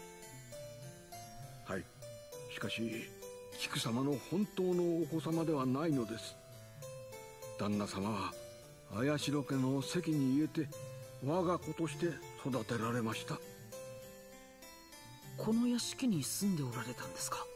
はい。しかし菊様の本当のお子様ではないのです。旦那様はあやしろ家の籍に入れて我が子として育てられました。 この屋敷に住んでおられたんですか？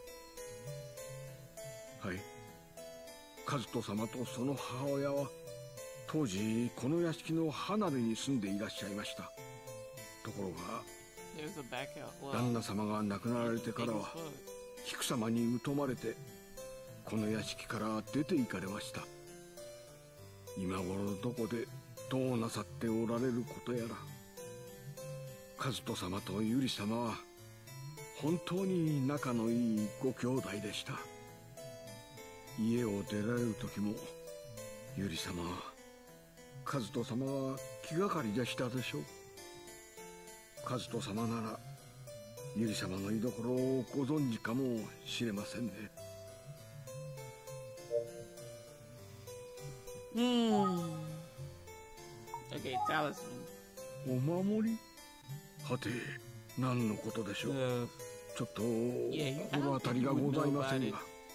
はい。和人様とその母親は当時この屋敷の離れに住んでいらっしゃいました。ところが旦那様が亡くなられてからは菊様に疎まれてこの屋敷から出て行かれました。今頃どこでどうなさっておられることやら。和人様とゆり様は本当に仲のいいご兄弟でした。家を出られる時もゆり様は和人様は気がかりでしたでしょう。和人様ならゆり様の居所をご存知かもしれませんね。 Okay, tell us. お守り？はて、何のことでしょう。ちょっと心当たりがございませんが。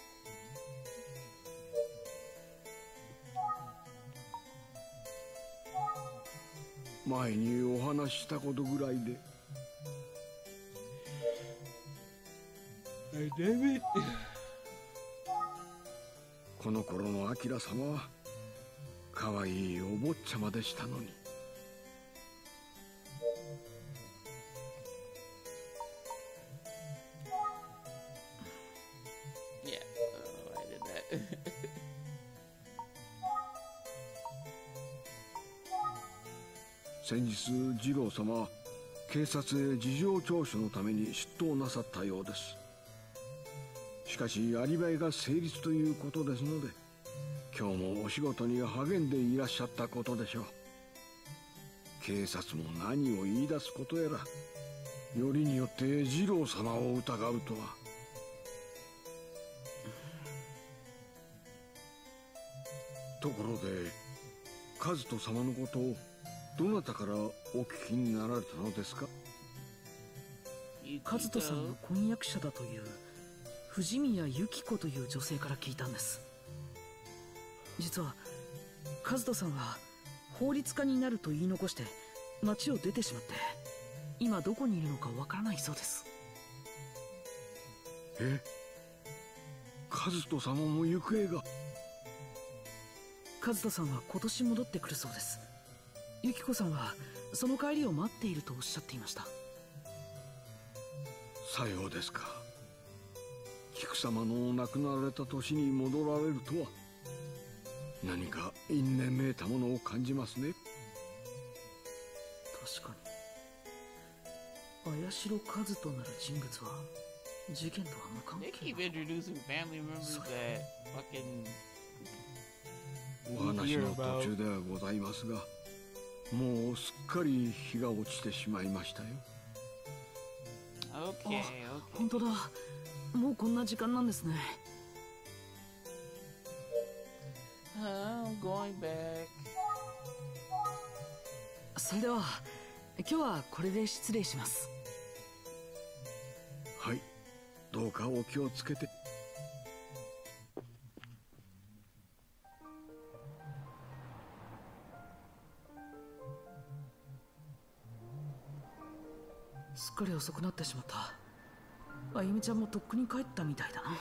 前にお話ししたことぐらいで。この頃のアキラ様は可愛いお坊ちゃまでしたのに。先日次郎様は警察へ事情聴取のために出頭なさったようです。しかしアリバイが成立ということですので、今日もお仕事に励んでいらっしゃったことでしょう。警察も何を言い出すことやら、よりによって次郎様を疑うとは。ところで和人様のことをどなたからお聞きになられたのですか？ 和人さんの婚約者だという藤宮由紀子という女性から聞いたんです。実は和人さんは法律家になると言い残して町を出てしまって、今どこにいるのかわからないそうです。 え？和人様も行方が？ 和人さんは今年戻ってくるそうです。由紀子さんはその帰りを待っているとおっしゃっていました。 さようですか。菊様の亡くなられた年に戻られるとは、何か因縁めいたものを感じますね。 確かに綾代和人なる人物は事件とは無関係。 お話の途中ではございますが、もうすっかり日が落ちてしまいましたよ。 本当だ、もうこんな時間なんですね。それでは今日はこれで失礼します。 はい、どうかお気をつけて。 すっかり遅くなってしまった。あゆみちゃんもとっくに帰ったみたいだな。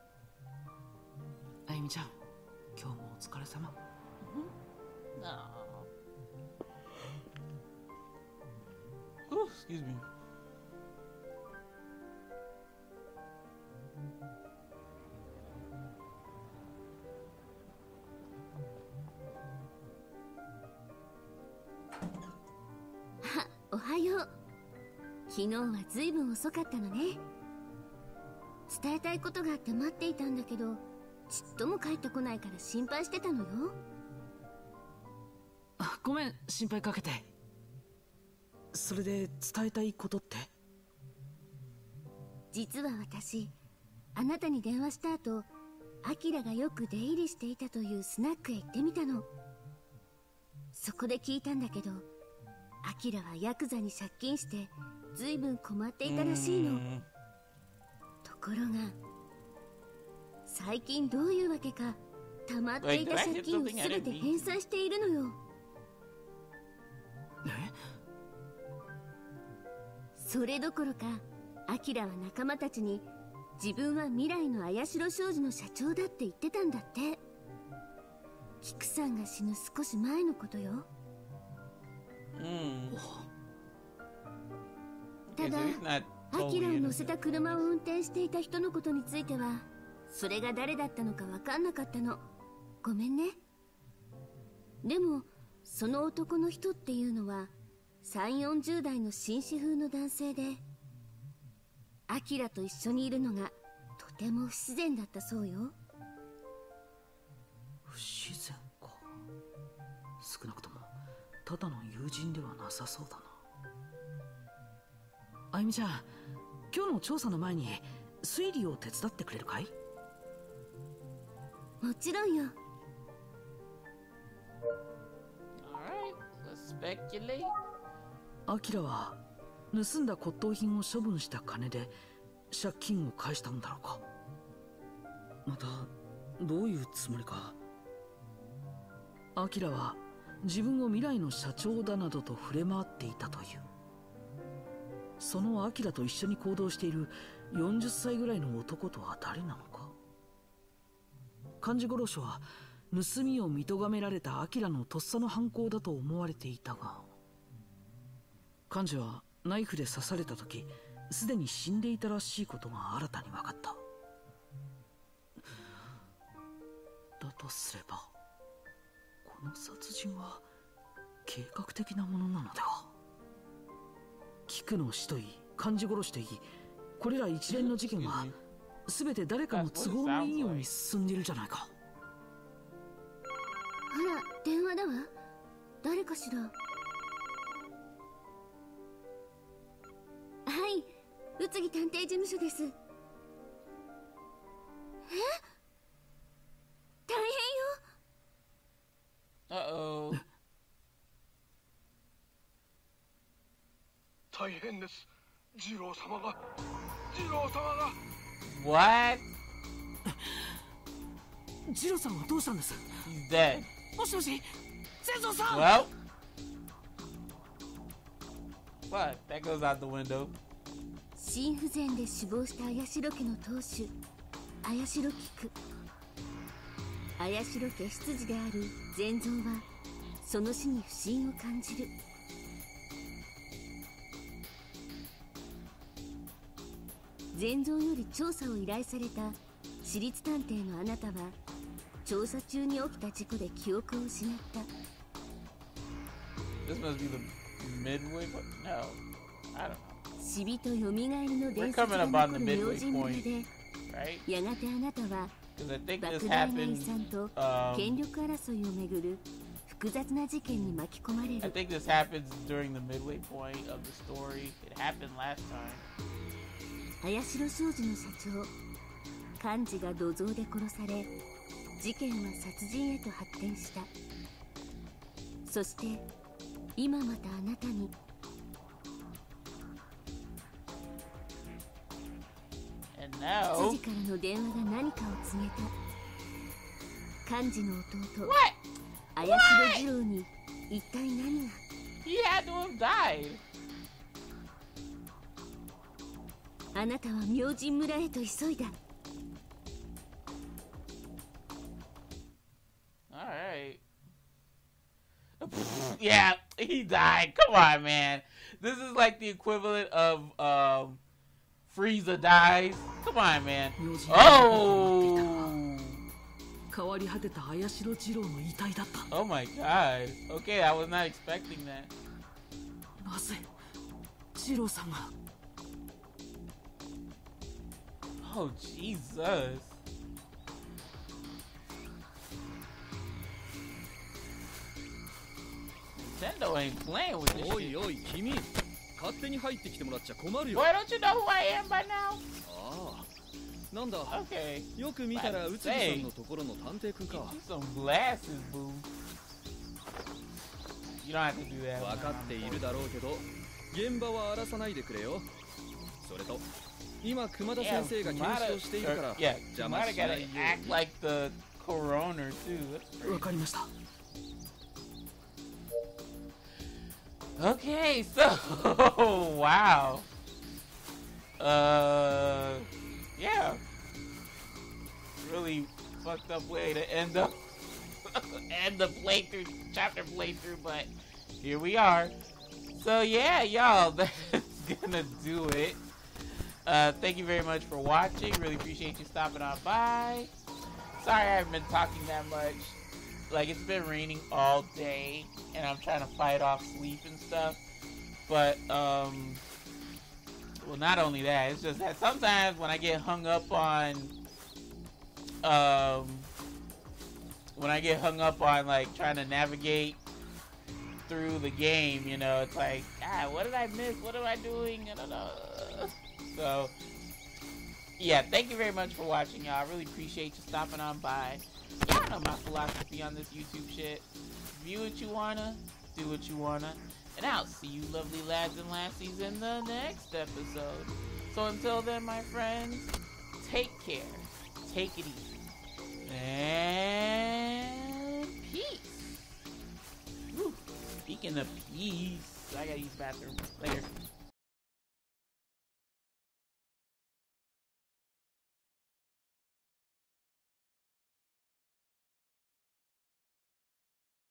あゆみちゃん、今日もお疲れ様。 Excuse me. おはよう。昨日はずいぶん遅かったのね。伝えたいことがあって待っていたんだけど、ちっとも帰ってこないから心配してたのよ。 ごめん、心配かけて。それで伝えたいことって？ 実は私、あなたに電話した後、アキラがよく出入りしていたというスナックへ行ってみたの。そこで聞いたんだけど、アキラはヤクザに借金してずいぶん困っていたらしいの。ところが最近どういうわけか、溜まっていた借金を全て返済しているのよ。それどころかアキラは仲間たちに自分は未来の綾代商事の社長だって言ってたんだって。菊さんが死ぬ少し前のことよ。ただアキラを乗せた車を運転していた人のことについては、それが誰だったのか分かんなかったの。ごめんね。でもその男の人っていうのは3、40代の紳士風の男性で、アキラと一緒にいるのがとても不自然だったそうよ。 不自然か。少なくともただの友人ではなさそうだな。あゆみちゃん、今日の調査の前に推理を手伝ってくれるかい？ もちろんよ。 Alright, let's speculate. アキラは盗んだ骨董品を処分した金で借金を返したんだろうか。またどういうつもりか。アキラは自分を未来の社長だなどと触れ回っていたという。そのアキラと一緒に行動している40歳ぐらいの男とは誰なのか。幹事殺しは盗みを見とがめられたアキラのとっさの犯行だと思われていたが、幹事はナイフで刺された時すでに死んでいたらしいことが新たに分かった。だとすればこの殺人は計画的なものなのでは。菊の死といい幹事殺しといい、これら一連の事件は全て誰かの都合のいいように進んでいるじゃないか。 あら、電話だわ。誰かしら。はい、宇津木探偵事務所です。大変よ。 大変です。二郎様が。 What? ジローさんはどうしたんです？ He's dead. もしもし、千蔵さん。 Well, what? That goes out the window. 心不全で死亡した綾代家の当主、綾代菊。綾代家執事である善蔵はその死に不審を感じる。善蔵より調査を依頼された私立探偵のあなたは調査中に起きた事故で記憶を失った。 This must be the midway point? No, I don't know. 死人よみがえりの伝説が残る明神村で、やがてあなたは莫大な遺産と権力争いをめぐる複雑な事件に巻き込まれる。 I think this happens during the midway point of the story. It happened last time. 綾代商事の社長幹事が土蔵で殺され、事件は殺人へと発展した。そして今またあなたに執事からの電話が何かを告げた。幹事の弟綾代次郎に一体何が。 He had to have died. あなたは明神村へと急いだ。 Alright. Yeah, he died. Come on, man. This is like the equivalent of Frieza dies. Come on, man. Oh! 変わり果てた綾代次郎の遺体だった。 Oh my god. Okay, I was not expecting that. なぜ次郎さんが。 Oh, Jesus. Nintendo ain't playing with this shit. おいおい、君、勝手に入ってきてもらっちゃ困るよ。 Why don't you know who I am by now? ああ、なんだ。 Okay. よく見たら宇津木さんのところの探偵くんか。 Some glasses, boo. You don't have to do that. 分かっているだろうけど、現場は荒らさないでくれよ。それと。今熊田先生が検証しているから邪魔しないように。 act like the coroner too. わかりました。 Okay, so wow. Yeah. Really fucked up way to end up end the playthrough, chapter playthrough, but here we are. So yeah, y'all, that's gonna do it. Thank you very much for watching. Really appreciate you stopping on by. Sorry I haven't been talking that much. Like, it's been raining all day, and I'm trying to fight off sleep and stuff. But, well, not only that, it's just that sometimes when I get hung up on, like, trying to navigate through the game, you know, it's like, what did I miss? What am I doing? I don't know. So, yeah, thank you very much for watching, y'all. I really appreciate you stopping on by. Y'all know my philosophy on this YouTube shit. view what you wanna, do what you wanna, and I'll see you lovely lads and lassies in the next episode. So until then, my friends, take care, take it easy, and peace. Woo. Speaking of peace, I gotta use the bathroom later.